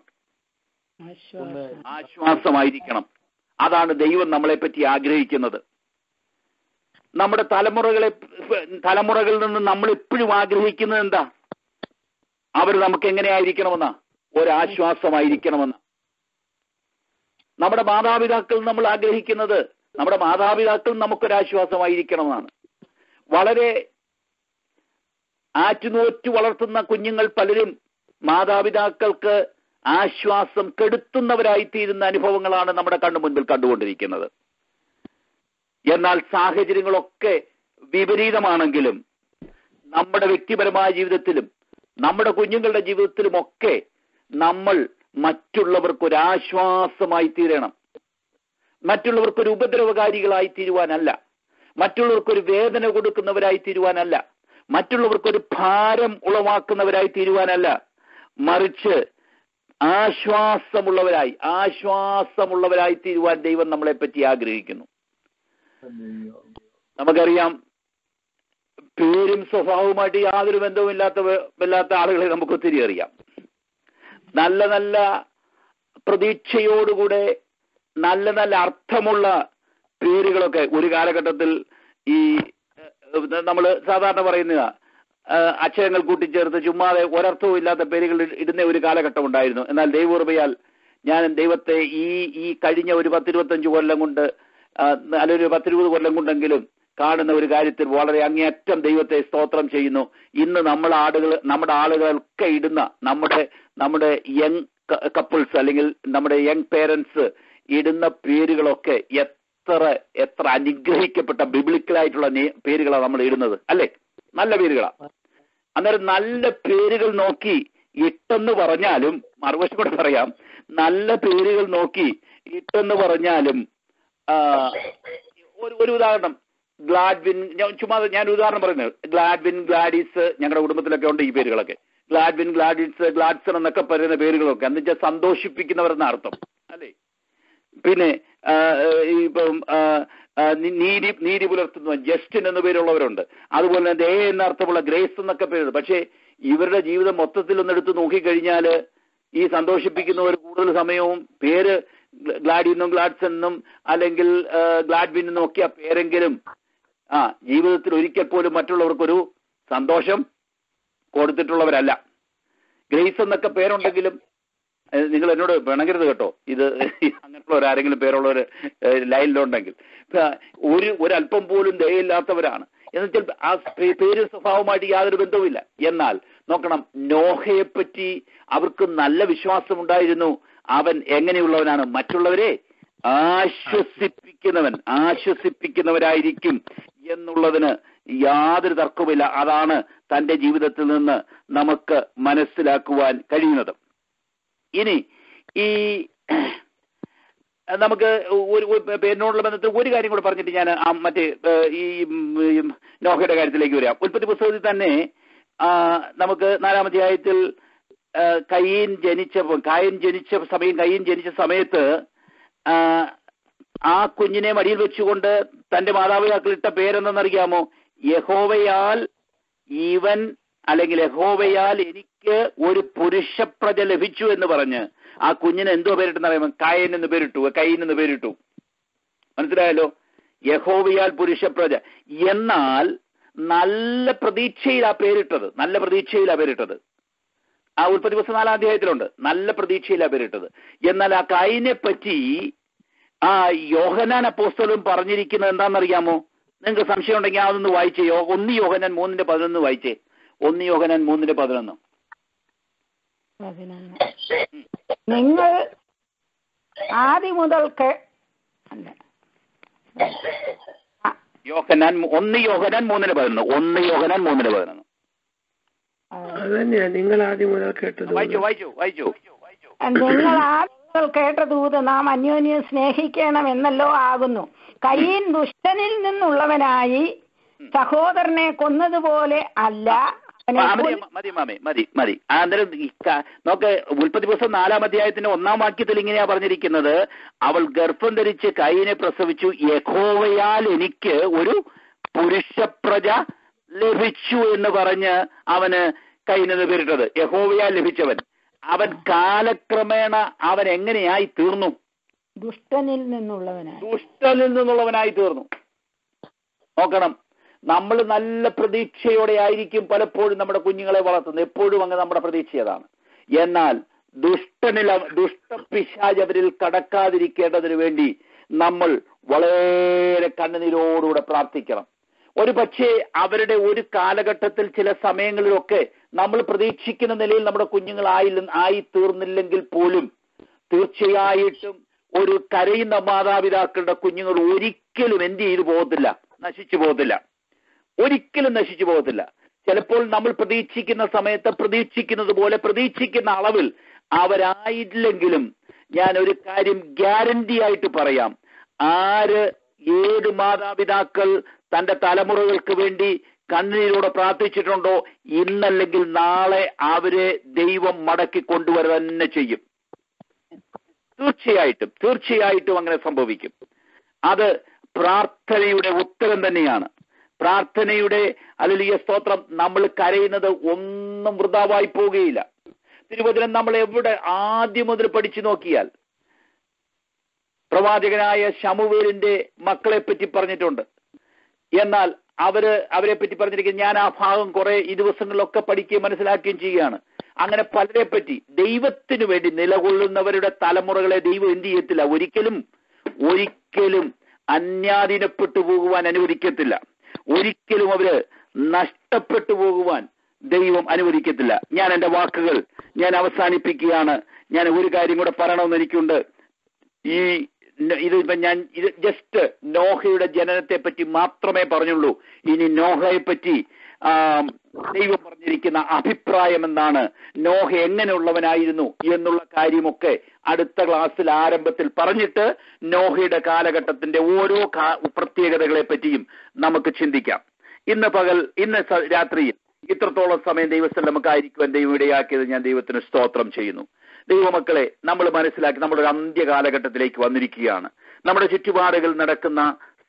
ആശ്വാസമായിരിക്കണം. അതാണ് ദൈവം നമ്മളെ പറ്റി ആഗ്രഹിക്കുന്നത്. നമ്മുടെ തലമുറകളിൽ നിന്ന് നമ്മൾ എപ്പോഴും ആഗ്രഹിക്കുന്നത് എന്താ? അവർ നമുക്ക് എങ്ങനെയായിരിക്കണമെന്നാ? ഒരാശ്വാസമായിരിക്കണമെന്ന്. നമ്മുടെ മാതാപിതാക്കൾ നമ്മൾ ആഗ്രഹിക്കുന്നത് നമ്മുടെ മാതാപിതാക്കൾ നമുക്കൊരാശ്വാസമായിരിക്കണമെന്നാണ്. വളരെ ആറ്റുനോറ്റു വളർത്തുന്ന കുഞ്ഞുങ്ങൾ പലരും മാതാപിതാക്കൾക്ക് ആശ്വാസം കെടുത്തുന്നവരായിത്തീരുന്ന അനുഭവങ്ങളാണ് നമ്മുടെ കണ്ണുമുൻപിൽ കണ്ടുകൊണ്ടിരിക്കുന്നത്. എന്നാൽ സാഹചര്യങ്ങളൊക്കെ വിപരീതമാണെങ്കിലും നമ്മുടെ വ്യക്തിപരമായ ജീവിതത്തിലും നമ്മുടെ കുഞ്ഞുങ്ങളുടെ ജീവിതത്തിലുമൊക്കെ നമ്മൾ മറ്റുള്ളവർക്കൊരാശ്വാസമായി തീരണം. മറ്റുള്ളവർക്കൊരു ഉപദ്രവകാരികളായി തീരുവാനല്ല, മറ്റുള്ളവർക്കൊരു വേദന കൊടുക്കുന്നവരായി തീരുവാനല്ല, മറ്റുള്ളവർക്കൊരു ഭാരം ഉളവാക്കുന്നവരായി തീരുവാനല്ല, മറിച്ച് ആശ്വാസമുള്ളവരായി തീരുവാൻ ദൈവം നമ്മളെ പറ്റി ആഗ്രഹിക്കുന്നു. നമുക്കറിയാം, പേരും സ്വഭാവവുമായിട്ട് യാതൊരു ബന്ധവും ഇല്ലാത്ത ആളുകളെ നമുക്ക് ഒത്തിരി അറിയാം. നല്ല നല്ല പ്രതീക്ഷയോടുകൂടെ നല്ല നല്ല അർത്ഥമുള്ള പേരുകളൊക്കെ ഒരു കാലഘട്ടത്തിൽ ഈ നമ്മൾ സാധാരണ പറയുന്ന അക്ഷരങ്ങൾ കൂട്ടിച്ചേർത്ത് ചുമ്മാതെ ഒരർത്ഥവും ഇല്ലാത്ത പേരുകൾ ഇടുന്ന ഒരു കാലഘട്ടം ഉണ്ടായിരുന്നു. എന്നാൽ ദൈവകൃപയാൽ ഞാൻ ദൈവത്തെ ഈ കഴിഞ്ഞ ഒരു 10-25 കൊല്ലം കൊണ്ട് അല്ലെങ്കിൽ ഒരു 10-20 കൊല്ലം കൊണ്ടെങ്കിലും കാണുന്ന ഒരു കാര്യത്തിൽ വളരെ അങ്ങേയറ്റം ദൈവത്തെ സ്തോത്രം ചെയ്യുന്നു. ഇന്ന് നമ്മുടെ ആളുകളൊക്കെ ഇടുന്ന നമ്മുടെ യങ് കപ്പിൾസ് അല്ലെങ്കിൽ നമ്മുടെ യങ് പേരൻസ് ഇടുന്ന പേരുകളൊക്കെ എത്ര അനുഗ്രഹിക്കപ്പെട്ട ബിബ്ലിക്കലായിട്ടുള്ള പേരുകളാണ് നമ്മൾ ഇടുന്നത്, അല്ലെ? നല്ല പേരുകളാണ്. അന്നേരം നല്ല പേരുകൾ നോക്കി ഇട്ടെന്ന് പറഞ്ഞാലും, മറുവശം കൂടെ പറയാം, നല്ല പേരുകൾ നോക്കി ഇട്ടെന്ന് പറഞ്ഞാലും ഒരു ഉദാഹരണം, ഗ്ലാഡ്വിൻ, ഞാൻ ഉദാഹരണം പറയുന്നത്, ഗ്ലാഡ്വിൻ, ഗ്ലാഡിസ്, ഞങ്ങളുടെ കുടുംബത്തിലൊക്കെ ഉണ്ട് ഈ പേരുകളൊക്കെ. ഗ്ലാഡ്വിൻ, ഗ്ലാഡിസ്, ഗ്ലാഡ്സൺ എന്നൊക്കെ പറയുന്ന പേരുകളൊക്കെ എന്ന് വെച്ചാൽ സന്തോഷിപ്പിക്കുന്നവരെന്ന അർത്ഥം, അല്ലേ? പിന്നെ ഇപ്പം നീതി പുലർത്തുന്ന ജസ്റ്റിൻ എന്ന പേരുള്ളവരുണ്ട്. അതുപോലെ തന്നെ ദയ എന്ന അർത്ഥമുള്ള ഗ്രേസ് എന്നൊക്കെ പേരുണ്ട്. പക്ഷേ ഇവരുടെ ജീവിതം മൊത്തത്തിൽ ഒന്നെടുത്ത് നോക്കിക്കഴിഞ്ഞാൽ ഈ സന്തോഷിപ്പിക്കുന്നവർ കൂടുതൽ സമയവും പേര് ഗ്ലാഡിന്നും ഗ്ലാഡ്സെന്നും അല്ലെങ്കിൽ ഗ്ലാഡ്വിൻ എന്നും ഒക്കെ ആ പേരെങ്കിലും ജീവിതത്തിൽ ഒരിക്കൽ പോലും മറ്റുള്ളവർക്കൊരു സന്തോഷം കൊടുത്തിട്ടുള്ളവരല്ല. ഗ്രേസ് എന്നൊക്കെ പേരുണ്ടെങ്കിലും നിങ്ങൾ എന്നോട് പിണങ്ങരുത് കേട്ടോ, ഇത് അങ്ങനെയുള്ള ആരെങ്കിലും പേരുള്ളവർ ലൈനിലുണ്ടെങ്കിൽ ഒരല്പം പോലും ദയയില്ലാത്തവരാണ്. എന്നുവെച്ചാൽ ആ പേര് സ്വഭാവമായിട്ട് യാതൊരു ബന്ധവുമില്ല. എന്നാൽ നോക്കണം, നോഹയെപ്പറ്റി അവർക്ക് നല്ല വിശ്വാസമുണ്ടായിരുന്നു. അവൻ എങ്ങനെയുള്ളവനാണ്? മറ്റുള്ളവരെ ആശ്വസിപ്പിക്കുന്നവരായിരിക്കും എന്നുള്ളതിന് യാതൊരു തർക്കവുമില്ല. അതാണ് തന്റെ ജീവിതത്തിൽ നിന്ന് നമുക്ക് മനസ്സിലാക്കുവാൻ കഴിയുന്നത്. ഇനി ഈ നമുക്ക് ഒരു പേരിനോടുള്ള ബന്ധത്തിൽ ഒരു കാര്യം കൂടെ പറഞ്ഞിട്ട് ഞാൻ മറ്റേ ഈ നോഹയുടെ കാര്യത്തിലേക്ക് വരാം. ഉൽപ്പത്തി പുസ്തകത്തിൽ തന്നെ നമുക്ക് 4-ാം അധ്യായത്തിൽ കയീൻ ജനിച്ച സമയത്ത് ആ കുഞ്ഞിനെ മടിയിൽ വെച്ചുകൊണ്ട് തന്റെ മാതാപിതാക്കളിട്ട പേരെന്തെന്നറിയാമോ? യഹോവയാൽ എനിക്ക് ഒരു പുരുഷപ്രജ ലഭിച്ചു എന്ന് പറഞ്ഞ് ആ കുഞ്ഞിന് എന്തോ പേരിട്ടെന്നറിയാമോ? കയീൻ എന്ന് പേരിട്ടു. മനസ്സിലായല്ലോ? യഹോവയാൽ പുരുഷപ്രജ. എന്നാൽ നല്ല പ്രതീക്ഷയിലാ പേരിട്ടത്. ആ ഉൽപ്പത്തി പുസ്തകം 4-ാം അധ്യായത്തിലുണ്ട്. നല്ല പ്രതീക്ഷയിലാ പേരിട്ടത്. എന്നാൽ ആ കയീനെ പറ്റി ആ യോഹന്നാൻ അപ്പോസ്തലൻ പറഞ്ഞിരിക്കുന്നത് എന്താണെന്നറിയാമോ? നിങ്ങൾക്ക് സംശയം ഉണ്ടെങ്കിൽ അതൊന്ന് വായിച്ചേ. 1 യോഹന്നാൻ 3:11 വായിച്ചേ. 1 യോഹന്നാൻ 3:11. നിങ്ങൾ ആദ്യം മുതൽ 1 യോഹന്നാൻ 3:11. അതന്നെയാ നിങ്ങൾ ആദ്യം മുതൽ കേട്ടത്. വായിച്ചു. നിങ്ങൾ ആദ്യം മുതൽ കേട്ട ദൂത് നാം അന്യോന്യം സ്നേഹിക്കണം എന്നല്ലോ ആകുന്നു. കയീൻ ദുഷ്ടനിൽ നിന്നുള്ളവനായി സഹോദരനെ കൊന്നതുപോലെ അല്ല. മതി. അന്നേരം നോക്ക്, ഉൽപ്പത്തി പുസ്തകം 4-ാം അധ്യായത്തിന്റെ 1-ാം വാക്യത്തിൽ ഇങ്ങനെയാ പറഞ്ഞിരിക്കുന്നത്: അവൾ ഗർഭം ധരിച്ച് കയീനെ പ്രസവിച്ചു. യഹോവയാൽ എനിക്ക് ഒരു പുരുഷപ്രജ ലഭിച്ചു എന്ന് പറഞ്ഞ് അവന് കയീനെന്ന് പേരിട്ടത്. യഹോവയാൽ ലഭിച്ചവൻ. അവൻ കാലക്രമേണ അവൻ എങ്ങനെയായി തീർന്നു? ദുഷ്ടനിൽ നിന്നുള്ളവനായി തീർന്നു. നോക്കണം, നമ്മൾ നല്ല പ്രതീക്ഷയോടെ ആയിരിക്കും പലപ്പോഴും നമ്മുടെ കുഞ്ഞുങ്ങളെ വളർത്തുന്നത്. എപ്പോഴും അങ്ങ് നമ്മുടെ പ്രതീക്ഷ അതാണ്. എന്നാൽ ദുഷ്ടപിശാച് അവരിൽ കടക്കാതിരിക്കേണ്ടതിന് വേണ്ടി നമ്മൾ വളരെ കണ്ണുനീരോടുകൂടെ പ്രാർത്ഥിക്കണം. ഒരു പക്ഷേ അവരുടെ ഒരു കാലഘട്ടത്തിൽ ചില സമയങ്ങളിലൊക്കെ നമ്മൾ പ്രതീക്ഷിക്കുന്ന നിലയിൽ നമ്മുടെ കുഞ്ഞുങ്ങൾ ആയി തീർന്നില്ലെങ്കിൽ പോലും തീർച്ചയായിട്ടും ഒരു കരയുന്ന മാതാപിതാക്കളുടെ കുഞ്ഞുങ്ങൾ ഒരിക്കലും ഒരിക്കലും നശിച്ചു പോകത്തില്ല. ചിലപ്പോൾ നമ്മൾ പ്രതീക്ഷിക്കുന്ന സമയത്ത് പ്രതീക്ഷിക്കുന്നത് പോലെ പ്രതീക്ഷിക്കുന്ന അളവിൽ അവരായില്ലെങ്കിലും ഞാൻ ഒരു കാര്യം ഗ്യാരണ്ടി ആയിട്ട് പറയാം, ആര് ഏത് മാതാപിതാക്കൾ തന്റെ തലമുറകൾക്ക് വേണ്ടി കണ്ണീരോടെ പ്രാർത്ഥിച്ചിട്ടുണ്ടോ, ഇന്നല്ലെങ്കിൽ നാളെ അവരെ ദൈവം മടക്കി കൊണ്ടുവരുക തന്നെ ചെയ്യും. തീർച്ചയായിട്ടും അങ്ങനെ സംഭവിക്കും. അത് പ്രാർത്ഥനയുടെ ഉത്തരം തന്നെയാണ്. പ്രാർത്ഥനയുടെ ഹല്ലേലൂയ സ്തോത്രം. നമ്മൾ കരയുന്നത് ഒന്നും വൃഥാവായി പോവുകയില്ല. തിരുവചനം നമ്മൾ എവിടെ ആദ്യം മുതൽ പഠിച്ചു നോക്കിയാൽ പ്രവാചകനായ ശമൂവേലിന്റെ മക്കളെ പറ്റി പറഞ്ഞിട്ടുണ്ട്. എന്നാൽ അവരെ പറ്റി പറഞ്ഞിരിക്കുന്നത് ഞാൻ ആ ഭാഗം കുറെ ഈ ദിവസങ്ങളിലൊക്കെ പഠിക്കുകയും മനസ്സിലാക്കുകയും ചെയ്യുകയാണ്. അങ്ങനെ പലരെ പറ്റി ദൈവത്തിനു വേണ്ടി നിലകൊള്ളുന്നവരുടെ തലമുറകളെ ദൈവം എന്ത് ചെയ്യത്തില്ല, ഒരിക്കലും അന്യാധീനപ്പെട്ടു പോകുവാൻ അനുവദിക്കത്തില്ല. ഒരിക്കലും അവര് നഷ്ടപ്പെട്ടു പോകുവാൻ ദൈവം അനുവദിക്കത്തില്ല. ഞാൻ എന്റെ വാക്കുകൾ അവസാനിപ്പിക്കുകയാണ്. ഞാൻ ഒരു കാര്യം കൂടെ പറയണമെന്ന് എനിക്കുണ്ട്. ഇത് ജസ്റ്റ് നോഹയുടെ ജനനത്തെ പറ്റി മാത്രമേ പറഞ്ഞുള്ളൂ. ഇനി നോഹയെ പറ്റി ദൈവം പറഞ്ഞിരിക്കുന്ന അഭിപ്രായം എന്താണ്, നോഹ എങ്ങനെയുള്ളവനായിരുന്നു എന്നുള്ള കാര്യമൊക്കെ അടുത്ത ക്ലാസ്സിൽ ആരംഭത്തിൽ പറഞ്ഞിട്ട് നോഹയുടെ കാലഘട്ടത്തിന്റെ ഓരോ പ്രത്യേകതകളെ പറ്റിയും നമുക്ക് ചിന്തിക്കാം. ഇന്ന് രാത്രിയിൽ ഇത്രത്തോളം സമയം ദൈവത്തിൽ നമുക്കായിരിക്കുവാൻ ദൈവം ഇടയാക്കിയത് ഞാൻ ദൈവത്തിന് സ്തോത്രം ചെയ്യുന്നു. ദൈവമക്കളെ, നമ്മൾ മനസ്സിലാക്കി നമ്മളൊരു അന്ത്യകാലഘട്ടത്തിലേക്ക് വന്നിരിക്കുകയാണ്. നമ്മുടെ ചുറ്റുപാടുകൾ നടക്കുന്ന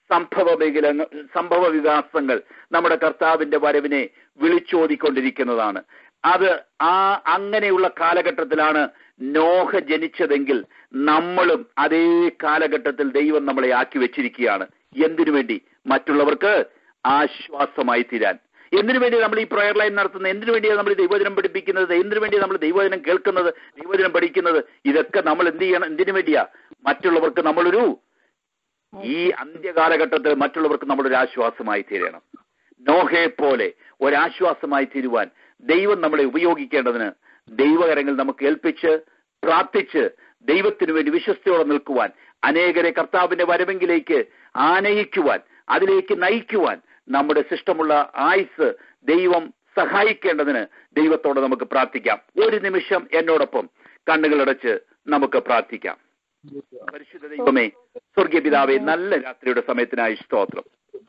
സംഭവ വികാസങ്ങൾ നമ്മുടെ കർത്താവിന്റെ വരവിനെ വിളിച്ചോതിക്കൊണ്ടിരിക്കുന്നതാണ്. അങ്ങനെയുള്ള കാലഘട്ടത്തിലാണ് നോഹ ജനിച്ചതെങ്കിൽ നമ്മളും അതേ കാലഘട്ടത്തിൽ ദൈവം നമ്മളെ ആക്കി വെച്ചിരിക്കുകയാണ്. എന്തിനു വേണ്ടി? മറ്റുള്ളവർക്ക് ആശ്വാസമായി തീരാൻ. എന്തിനു വേണ്ടി നമ്മൾ ഈ പ്രയർ ലൈൻ നടത്തുന്നത്? എന്തിനു വേണ്ടിയാണ് നമ്മൾ ദൈവവചനം പഠിപ്പിക്കുന്നത്? എന്തിനു വേണ്ടിയാണ് നമ്മൾ ദൈവവചനം കേൾക്കുന്നത്, ദൈവവചനം പഠിക്കുന്നത്? ഇതൊക്കെ നമ്മൾ എന്ത് ചെയ്യണം? എന്തിനു വേണ്ടിയാ? മറ്റുള്ളവർക്ക് ഈ അന്ത്യകാലഘട്ടത്തിൽ മറ്റുള്ളവർക്ക് നമ്മളൊരു ആശ്വാസമായി തീരണം. നോഹയെ പോലെ ഒരാശ്വാസമായി തീരുവാൻ ദൈവം നമ്മളെ ഉപയോഗിക്കേണ്ടതിന് ദൈവകരങ്ങൾ നമുക്ക് ഏൽപ്പിച്ച് പ്രാർത്ഥിച്ച് ദൈവത്തിനു വേണ്ടി വിശ്വസ്തയോടെ നിൽക്കുവാൻ, അനേകരെ കർത്താവിന്റെ വരവെങ്കിലേക്ക് ആനയിക്കുവാൻ, അതിലേക്ക് നയിക്കുവാൻ നമ്മുടെ ശിഷ്ടമുള്ള ആയുസ് ദൈവം സഹായിക്കേണ്ടതിന് ദൈവത്തോട് നമുക്ക് പ്രാർത്ഥിക്കാം. ഒരു നിമിഷം എന്നോടൊപ്പം കണ്ണുകളടച്ച് നമുക്ക് പ്രാർത്ഥിക്കാം. പരിശുദ്ധ ദൈവമേ, സ്വർഗീയ പിതാവേ, നല്ല രാത്രിയുടെ സമയത്തിനായി സ്തോത്രം.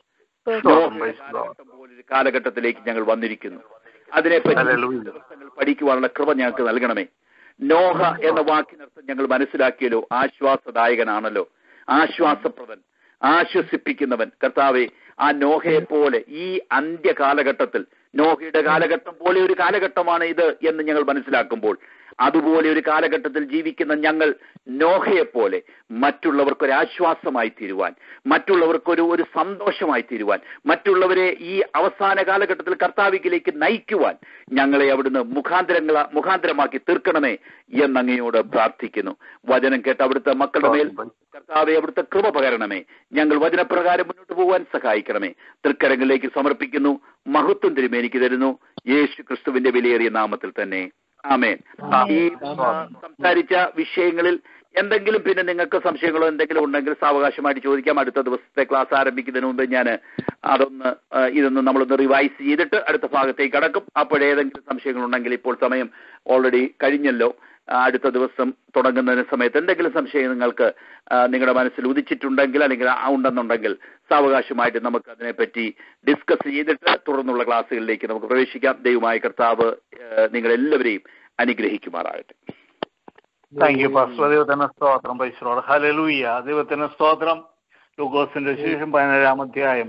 പോലൊരു കാലഘട്ടത്തിലേക്ക് ഞങ്ങൾ വന്നിരിക്കുന്നു. അതിനെപ്പറ്റി ദിവസങ്ങൾ പഠിക്കുവാനുള്ള കൃപ ഞങ്ങൾക്ക് നൽകണമേ. നോഹ എന്ന വാക്കിനർത്ഥം ഞങ്ങൾ മനസ്സിലാക്കിയല്ലോ, ആശ്വാസദായകനാണല്ലോ, ആശ്വാസപ്രദൻ, ആശ്വസിപ്പിക്കുന്നവൻ. കർത്താവെ, ആ നോഹയെ പോലെ ഈ അന്ത്യകാലഘട്ടത്തിൽ, നോഹയുടെ കാലഘട്ടം പോലെ ഒരു കാലഘട്ടമാണ് ഇത് എന്ന് ഞങ്ങൾ മനസ്സിലാക്കുമ്പോൾ, അതുപോലെ ഒരു കാലഘട്ടത്തിൽ ജീവിക്കുന്ന ഞങ്ങൾ നോഹയെപ്പോലെ മറ്റുള്ളവർക്കൊരാശ്വാസമായി തീരുവാൻ, മറ്റുള്ളവർക്കൊരു സന്തോഷമായി തീരുവാൻ, മറ്റുള്ളവരെ ഈ അവസാന കാലഘട്ടത്തിൽ കർത്താവിലേക്ക് നയിക്കുവാൻ ഞങ്ങളെ അവിടുന്ന് മുഖാന്തരമാക്കി തീർക്കണമേ എന്നങ്ങയോട് പ്രാർത്ഥിക്കുന്നു. വചനം കേട്ട് അവിടുത്തെ മക്കളുടെ മേൽ കർത്താവെ അവിടുത്തെ കൃപ പകരണമേ. ഞങ്ങൾ വചനപ്രകാരം മുന്നോട്ട് പോകാൻ സഹായിക്കണമേ. തൃക്കരങ്ങളിലേക്ക് സമർപ്പിക്കുന്നു. മഹത്വം തിരുമേനിക്ക് തരുന്നു, യേശു ക്രിസ്തുവിന്റെ വിലയേറിയ നാമത്തിൽ തന്നെ, ആമേൻ. ഈ സംസാരിച്ച വിഷയങ്ങളിൽ എന്തെങ്കിലും പിന്നെ നിങ്ങൾക്ക് സംശയങ്ങളോ എന്തെങ്കിലും ഉണ്ടെങ്കിൽ സാവകാശമായിട്ട് ചോദിക്കാം. അടുത്ത ദിവസത്തെ ക്ലാസ് ആരംഭിക്കുന്നതിന് മുമ്പ് ഞാൻ ഇതൊന്ന് നമ്മളൊന്ന് റിവൈസ് ചെയ്തിട്ട് അടുത്ത ഭാഗത്തേക്ക് കടക്കും. അപ്പോഴേതെങ്കിലും സംശയങ്ങളുണ്ടെങ്കിൽ, ഇപ്പോൾ സമയം ഓൾറെഡി കഴിഞ്ഞല്ലോ, അടുത്ത ദിവസം തുടങ്ങുന്നതിന് സമയത്ത് എന്തെങ്കിലും സംശയം നിങ്ങൾക്ക് നിങ്ങളുടെ മനസ്സിൽ ഉദിച്ചിട്ടുണ്ടെങ്കിൽ അല്ലെങ്കിൽ ഉണ്ടെന്നുണ്ടെങ്കിൽ സാവകാശമായിട്ട് നമുക്ക് അതിനെപ്പറ്റി ഡിസ്കസ് ചെയ്തിട്ട് തുടർന്നുള്ള ക്ലാസ്സുകളിലേക്ക് നമുക്ക് പ്രവേശിക്കാം. ദൈവമായ കർത്താവ് നിങ്ങളെല്ലാവരെയും അനുഗ്രഹിക്കുമാറാകട്ടെ. Thank you pastor. ദൈവത്തിന് സ്തോത്രം. Praise the Lord hallelujah. ദൈവത്തിന് സ്തോത്രം. ലൂക്കോസിന്റെ ശേഷം 17-ാം അധ്യായം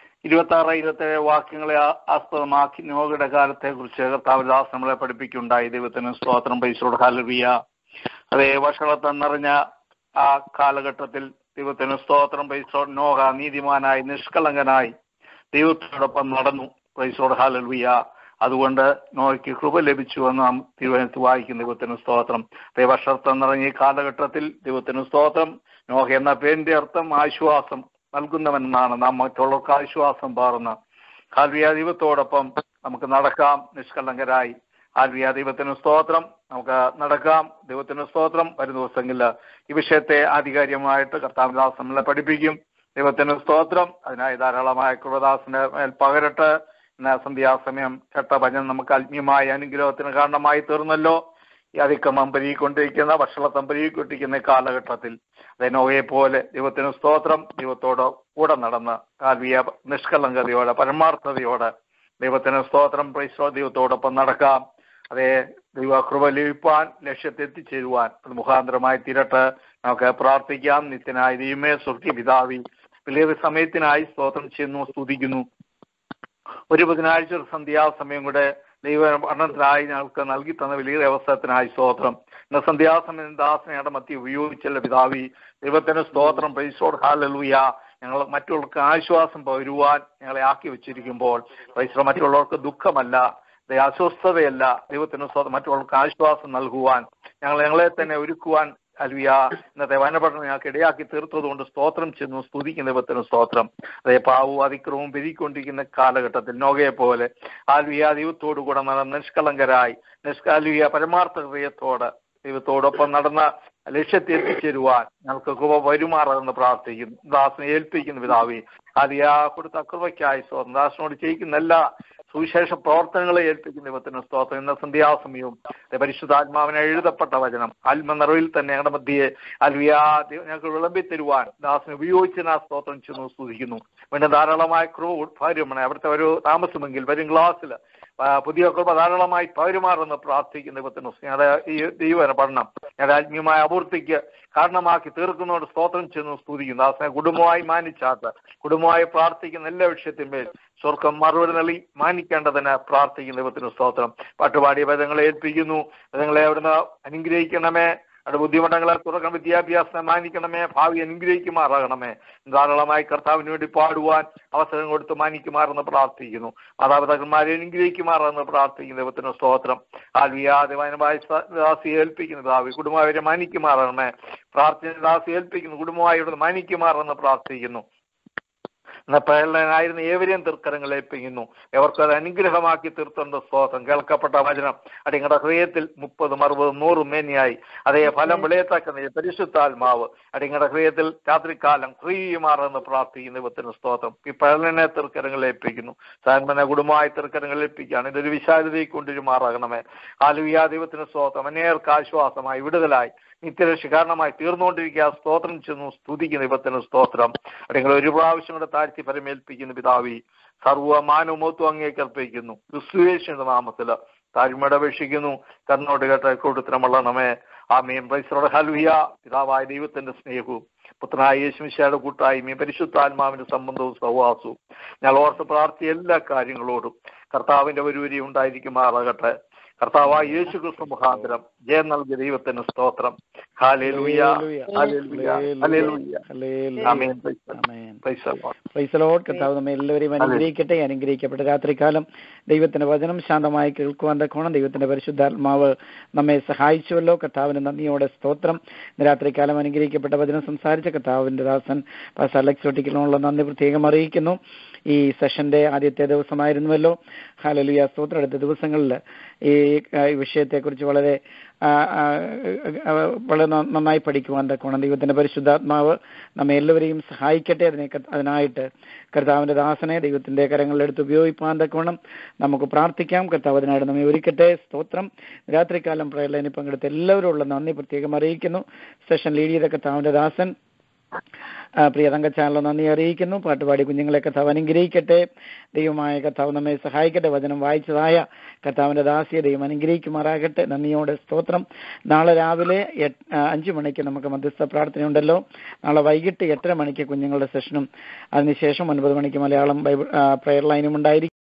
26-27 വാക്യങ്ങളെ ആസ്പദമാക്കി നോഹയുടെ കാലത്തെ കുറിച്ച് കർത്താവ് ദാസ് നമ്മളെ പഠിപ്പിക്കുകയുണ്ടായി. ദൈവത്തിന് സ്തോത്രം. Praise the Lord hallelujah. അതേ വഷളത്വം നിറഞ്ഞ ആ കാലഘട്ടത്തിൽ ദൈവത്തിന് സ്തോത്രം. പൈസറോട് നോഹ നീതിമാനായി നിഷ്കളങ്കനായി ദൈവത്തോടൊപ്പം നടന്നു. Praise the Lord hallelujah. അതുകൊണ്ട് നോഹയ്ക്ക് കൃപ ലഭിച്ചു എന്ന് നാം തിരുവനന്തപുരത്ത് വായിക്കും. ദൈവത്തിന് സ്തോത്രം. ദൈവവഷളത്വം നിറഞ്ഞ ഈ കാലഘട്ടത്തിൽ ദൈവത്തിന് സ്തോത്രം. നോഹ എന്ന പേരിന്റെ അർത്ഥം ആശ്വാസം നൽകുന്നവനെന്നാണ്. നാം മറ്റുള്ളവർക്ക് ആശ്വാസം പകർന്ന ഹല്ലേലൂയ. ദൈവത്തോടൊപ്പം നമുക്ക് നടക്കാം നിഷ്കളങ്കരായി. ഹല്ലേലൂയ. ദൈവത്തിന് സ്തോത്രം. നമുക്ക് നടക്കാം. ദൈവത്തിന് സ്തോത്രം. വരും ദിവസങ്ങളിൽ ഈ വിഷയത്തെ ആധികാരികമായിട്ട് കർത്താവിദാസ് നമ്മളെ പഠിപ്പിക്കും. ദൈവത്തിന് സ്തോത്രം. അതിനായി ധാരാളമായ കൃപദാസിന്റെ മേൽ പകരട്ടെ. സന്ധ്യാസമയം കേട്ട ഭജനം നമുക്ക് ആത്മീയമായ അനുഗ്രഹത്തിന് കാരണമായി തീർന്നല്ലോ. ഈ അതിക്രമം പെരുകിക്കൊണ്ടിരിക്കുന്ന വഷളത്വം പെരുകിക്കൊണ്ടിരിക്കുന്ന കാലഘട്ടത്തിൽ നോഹയെ പോലെ ദൈവത്തിന് സ്തോത്രം, ദൈവത്തോട് കൂടെ നടന്ന് ആത്മീയ നിഷ്കളങ്കതയോടെ പരമാർത്ഥതയോടെ ദൈവത്തിന് സ്തോത്രം പ്രൈസ്തോ ദൈവത്തോടൊപ്പം നടക്കാം. അതേ ദൈവകൃപ ലഭിപ്പാൻ ലക്ഷ്യത്തെത്തിച്ചേരുവാൻ അത് മുഖാന്തരമായി തീരട്ടെ. നമുക്ക് പ്രാർത്ഥിക്കാം. നിത്യനായ ദൈവമേ, സ്വർഗീയ പിതാവേ, വലിയ സമയത്തിനായി സ്തോത്രം ചെയ്യുന്നു, സ്തുതിക്കുന്നു. ഒരു ബുധനാഴ്ച ഒരു സന്ധ്യാസമയം കൂടെ ദൈവ പഠനത്തിനായി ഞങ്ങൾക്ക് നൽകി തന്ന വലിയ അവസരത്തിനായി സ്തോത്രം. ഇന്ന് സന്ധ്യാസമയം ദാസനയുടെ മധ്യ ഉപയോഗിച്ചല്ല പിതാവി, ദൈവത്തിന് സ്തോത്രം പ്രൈസോട് ഹല്ലേലൂയ. ഞങ്ങൾ മറ്റുള്ളവർക്ക് ആശ്വാസം പകരുവാൻ ഞങ്ങളെ ആക്കി വെച്ചിരിക്കുമ്പോൾ പ്രൈസോ മറ്റുള്ളവർക്ക് ദുഃഖമല്ല, അസ്വസ്ഥതയല്ല, ദൈവത്തിന് മറ്റുള്ളവർക്ക് ആശ്വാസം നൽകുവാൻ ഞങ്ങളെ തന്നെ ഒരുക്കുവാൻ അൽവിയ ഇന്നത്തെ വനപഠനം ഞങ്ങൾക്ക് ഇടയാക്കി തീർത്തതുകൊണ്ട് സ്തോത്രം ചെന്നു, സ്തുതിക്കുന്ന ദൈവത്തിന് സ്തോത്രം. അതേ പാവവും അതിക്രമവും പെരുകിക്കൊണ്ടിരിക്കുന്ന കാലഘട്ടത്തിൽ നോഹയെ പോലെ ആൽവിയ ദൈവത്തോടുകൂടെ നടന്ന നിഷ്കളങ്കരായി ആൽവിയ പരമാർത്ഥ ഹൃദയത്തോട് ദൈവത്തോടൊപ്പം നടന്ന ലക്ഷ്യത്തെ എത്തിച്ചേരുവാൻ ഞങ്ങൾക്ക് കൃപ വരുമാറെന്ന് പ്രാർത്ഥിക്കുന്നു. ദാസനെ ഏൽപ്പിക്കുന്ന പിതാവേ, ആലിയ കൊടുത്ത കൃപയ്ക്കായി സ്തോത്രം. ദാസനോട് ചെയ്യിക്കുന്ന എല്ലാ സുവിശേഷ പ്രവർത്തനങ്ങളെ ഏൽപ്പിക്കുന്ന ദൈവത്തിന് സ്തോത്രം. ഇന്ന സന്ധ്യാസമയവും പരിശുദ്ധാത്മാവിനെ എഴുതപ്പെട്ട വചനം ആത്മനിറവിൽ തന്നെ ഞങ്ങളുടെ മധ്യയെ അൽവിയ ഞങ്ങൾക്ക് വിളമ്പി തരുവാൻ ദാസനെ ഉപയോഗിച്ചതിനാ സ്തോത്രം ചെന്നു സ്തുതിക്കുന്നു. പിന്നെ ധാരാളമായ കൃപ ഭാര്യമാണ് അവിടുത്തെ ഒരു താമസമെങ്കിൽ വരും ക്ലാസ്സിൽ പുതിയ കൃപ ധാരാളമായി പൗരമാറെന്ന് പ്രാർത്ഥിക്കുന്ന ദൈവത്തിന് ഞങ്ങളുടെ ഈ ദൈവന പഠനം ഞങ്ങളുടെ ആത്മീയമായ അപൂർത്തിക്ക് കാരണമാക്കി തീർക്കുന്നതോട് സ്തോത്രം ചെന്ന് സ്തുതിക്കുന്നു. ദാസനെ കുടുംബമായി മാനിച്ചാത്ത കുടുംബമായി പ്രാർത്ഥിക്കുന്ന എല്ലാ വിഷയത്തിന്മേൽ സ്വർഗം മറുപടി നൽകി മാനിക്കേണ്ടതിന് പ്രാർത്ഥിക്കുന്ന ദൈവത്തിന് സ്തോത്രം. പാട്ടുപാടിയ പദങ്ങളെ ഏൽപ്പിക്കുന്നു. പദങ്ങളെ അവിടുന്ന് അനുഗ്രഹിക്കണമേ. അവിടെ ബുദ്ധിമുട്ടങ്ങളെ തുറക്കണം. വിദ്യാഭ്യാസത്തെ മാനിക്കണമേ. ഭാവി അനുഗ്രഹിക്കുമാറാകണമേ. ധാരാളമായി കർത്താവിന് വേണ്ടി പാടുവാൻ അവസരം കൊടുത്ത് മാനിക്കുമാറെന്ന് പ്രാർത്ഥിക്കുന്നു. മാതാപിതാക്കന്മാരെ അനുഗ്രഹിക്കുമാറെന്ന് പ്രാർത്ഥിക്കുന്നു ദൈവത്തിന് സ്തോത്രം. ആൽവിയാദിവായ ദാസി ഏൽപ്പിക്കുന്നു ഭാവി കുടുംബാവരെ മാനിക്കുമാറണമേ. പ്രാർത്ഥന ദാസി ഏൽപ്പിക്കുന്നു കുടുംബമായിട്ട് മാനിക്കുമാറെന്ന് പ്രാർത്ഥിക്കുന്നു. പ്രേരണനായിരുന്ന ഏവരെയും തീർക്കരങ്ങൾ ഏൽപ്പിക്കുന്നു. എവർക്ക് അത് അനുഗ്രഹമാക്കി തീർത്തേണ്ട സ്തോത്രം. കേൾക്കപ്പെട്ട വചനം അടിങ്ങളുടെ ഹൃദയത്തിൽ 30, 60, 100 മേനിയായി അതേ ഫലം വിളയത്തക്ക പരിശുദ്ധാത്മാവ് അടിങ്ങളുടെ ഹൃദയത്തിൽ രാത്രികാലം ക്രിയുമാറെന്ന് പ്രാർത്ഥിക്കുന്ന ദൈവത്തിന് സ്തോത്രം. ഈ പ്രേരണനെ തീർക്കരങ്ങൾ ഏൽപ്പിക്കുന്നു. സാൻമന കുടുംബമായി തീർക്കരങ്ങൾ ഏൽപ്പിക്കുകയാണ്. ഇതൊരു വിശാലതയിൽ കൊണ്ടുവരുമാറാകണമേ. ആലുവിയ ദൈവത്തിന് സ്തോത്രം. അനേർക്ക് ആശ്വാസമായി വിടുതലായി നിത്യരക്ഷ കാരണമായി തീർന്നുകൊണ്ടിരിക്കുക. സ്തോത്രം ചെന്നു സ്തുതിക്കുന്ന ദൈവത്തിന് സ്തോത്രം. നിങ്ങൾ ഒരു പ്രാവശ്യം കൂടെ താഴ്ത്തി പരമേൽപ്പിക്കുന്ന പിതാവി സർവ്വമാനവുമൊത്തും അങ്ങേക്ക് അർപ്പിക്കുന്നു. ക്രിസ്തുയേശുവിന്റെ നാമത്തില് താഴ്മയുടെ അപേക്ഷിക്കുന്നു. കർണോട് കേട്ട കൊടുത്തരമുള്ളണമേ. ആമേൻ. പ്രൈസലോട് ഹല്ലേലൂയ. പിതാവായ ദൈവത്തിന്റെ സ്നേഹവും പുത്രനായ യേശുമിശിഹായുടെ കൂട്ടായ്മയും പരിശുദ്ധാത്മാവിന്റെ സംബന്ധവും സഹവാസവും ഞാൻ ഓർത്ത് പ്രാർത്ഥിയ എല്ലാ കാര്യങ്ങളോടും കർത്താവിന്റെ ഒരുവരി ഉണ്ടായിരിക്കുമാറാകട്ടെ. കർത്താവായ യേശു ക്രിസ്തു മുഖാന്തരം ജയം നൽകിയ ദൈവത്തിന് സ്തോത്രം. Hallelujah, hallelujah, hallelujah. Amen. Praise the Lord. കർത്താവ് നമ്മെ എല്ലാവരെയും അനുഗ്രഹിക്കട്ടെ. അനുഗ്രഹിക്കപ്പെട്ട രാത്രികാലം ദൈവത്തിന്റെ വചനം ശാന്തമായി കേൾക്കുവാൻ തക്കോണം ദൈവത്തിന്റെ പരിശുദ്ധാത്മാവ് നമ്മെ സഹായിച്ചുവല്ലോ. കർത്താവിന് നന്ദിയോടെ സ്തോത്രം. രാത്രികാലം അനുഗ്രഹിക്കപ്പെട്ട വചനം സംസാരിച്ച കർത്താവിന്റെ ദാസൻ പാസ്റ്റർ അലക്സ് വെട്ടിക്കലിനുള്ള നന്ദി പ്രത്യേകം അറിയിക്കുന്നു. ഈ സെഷന്റെ ആദ്യത്തെ ദിവസമായിരുന്നുവല്ലോ. ഹല്ലേലൂയ, സ്തോത്രം. അടുത്ത ദിവസങ്ങളിൽ ഈ വിഷയത്തെക്കുറിച്ച് വളരെ നന്നായി പഠിക്കുവാൻ തക്കോണം ദൈവത്തിന്റെ പരിശുദ്ധാത്മാവ് നമ്മെ എല്ലാവരെയും സഹായിക്കട്ടെ. അതിനായിട്ട് കർത്താവിന്റെ ദാസനെ ദൈവത്തിന്റെ കരങ്ങളിലെടുത്ത് ഉപയോഗിപ്പാൻ തക്കോണം നമുക്ക് പ്രാർത്ഥിക്കാം. കർത്താവ് അതിനായിട്ട് നമ്മെ ഒരുക്കട്ടെ. സ്തോത്രം. രാത്രികാലം പ്രയർലൈനിൽ പങ്കെടുത്ത എല്ലാവരോടുള്ള നന്ദി പ്രത്യേകം അറിയിക്കുന്നു. സെഷൻ ലീഡ് ചെയ്ത കർത്താവിന്റെ ദാസൻ പ്രിയ തങ്കച്ചാനല്ലോ നന്ദി അറിയിക്കുന്നു. പാട്ടുപാടി കുഞ്ഞുങ്ങളെ കർത്താവ് അനുഗ്രഹിക്കട്ടെ. ദൈവമായ കർത്താവ് നമ്മെ സഹായിക്കട്ടെ. വചനം വായിച്ചതായ കർത്താവിന്റെ ദാസിയെ ദൈവം അനുഗ്രഹിക്കുമാറാകട്ടെ. നന്ദിയോടെ സ്തോത്രം. നാളെ രാവിലെ 5 മണിക്ക് നമുക്ക് മധ്യസ്ഥ പ്രാർത്ഥനയുണ്ടല്ലോ. നാളെ വൈകിട്ട് 8:30 മണിക്ക് കുഞ്ഞുങ്ങളുടെ സെഷനും അതിനുശേഷം 9 മണിക്ക് മലയാളം ബൈബിൾ പ്രയർ ലൈനും ഉണ്ടായിരിക്കും.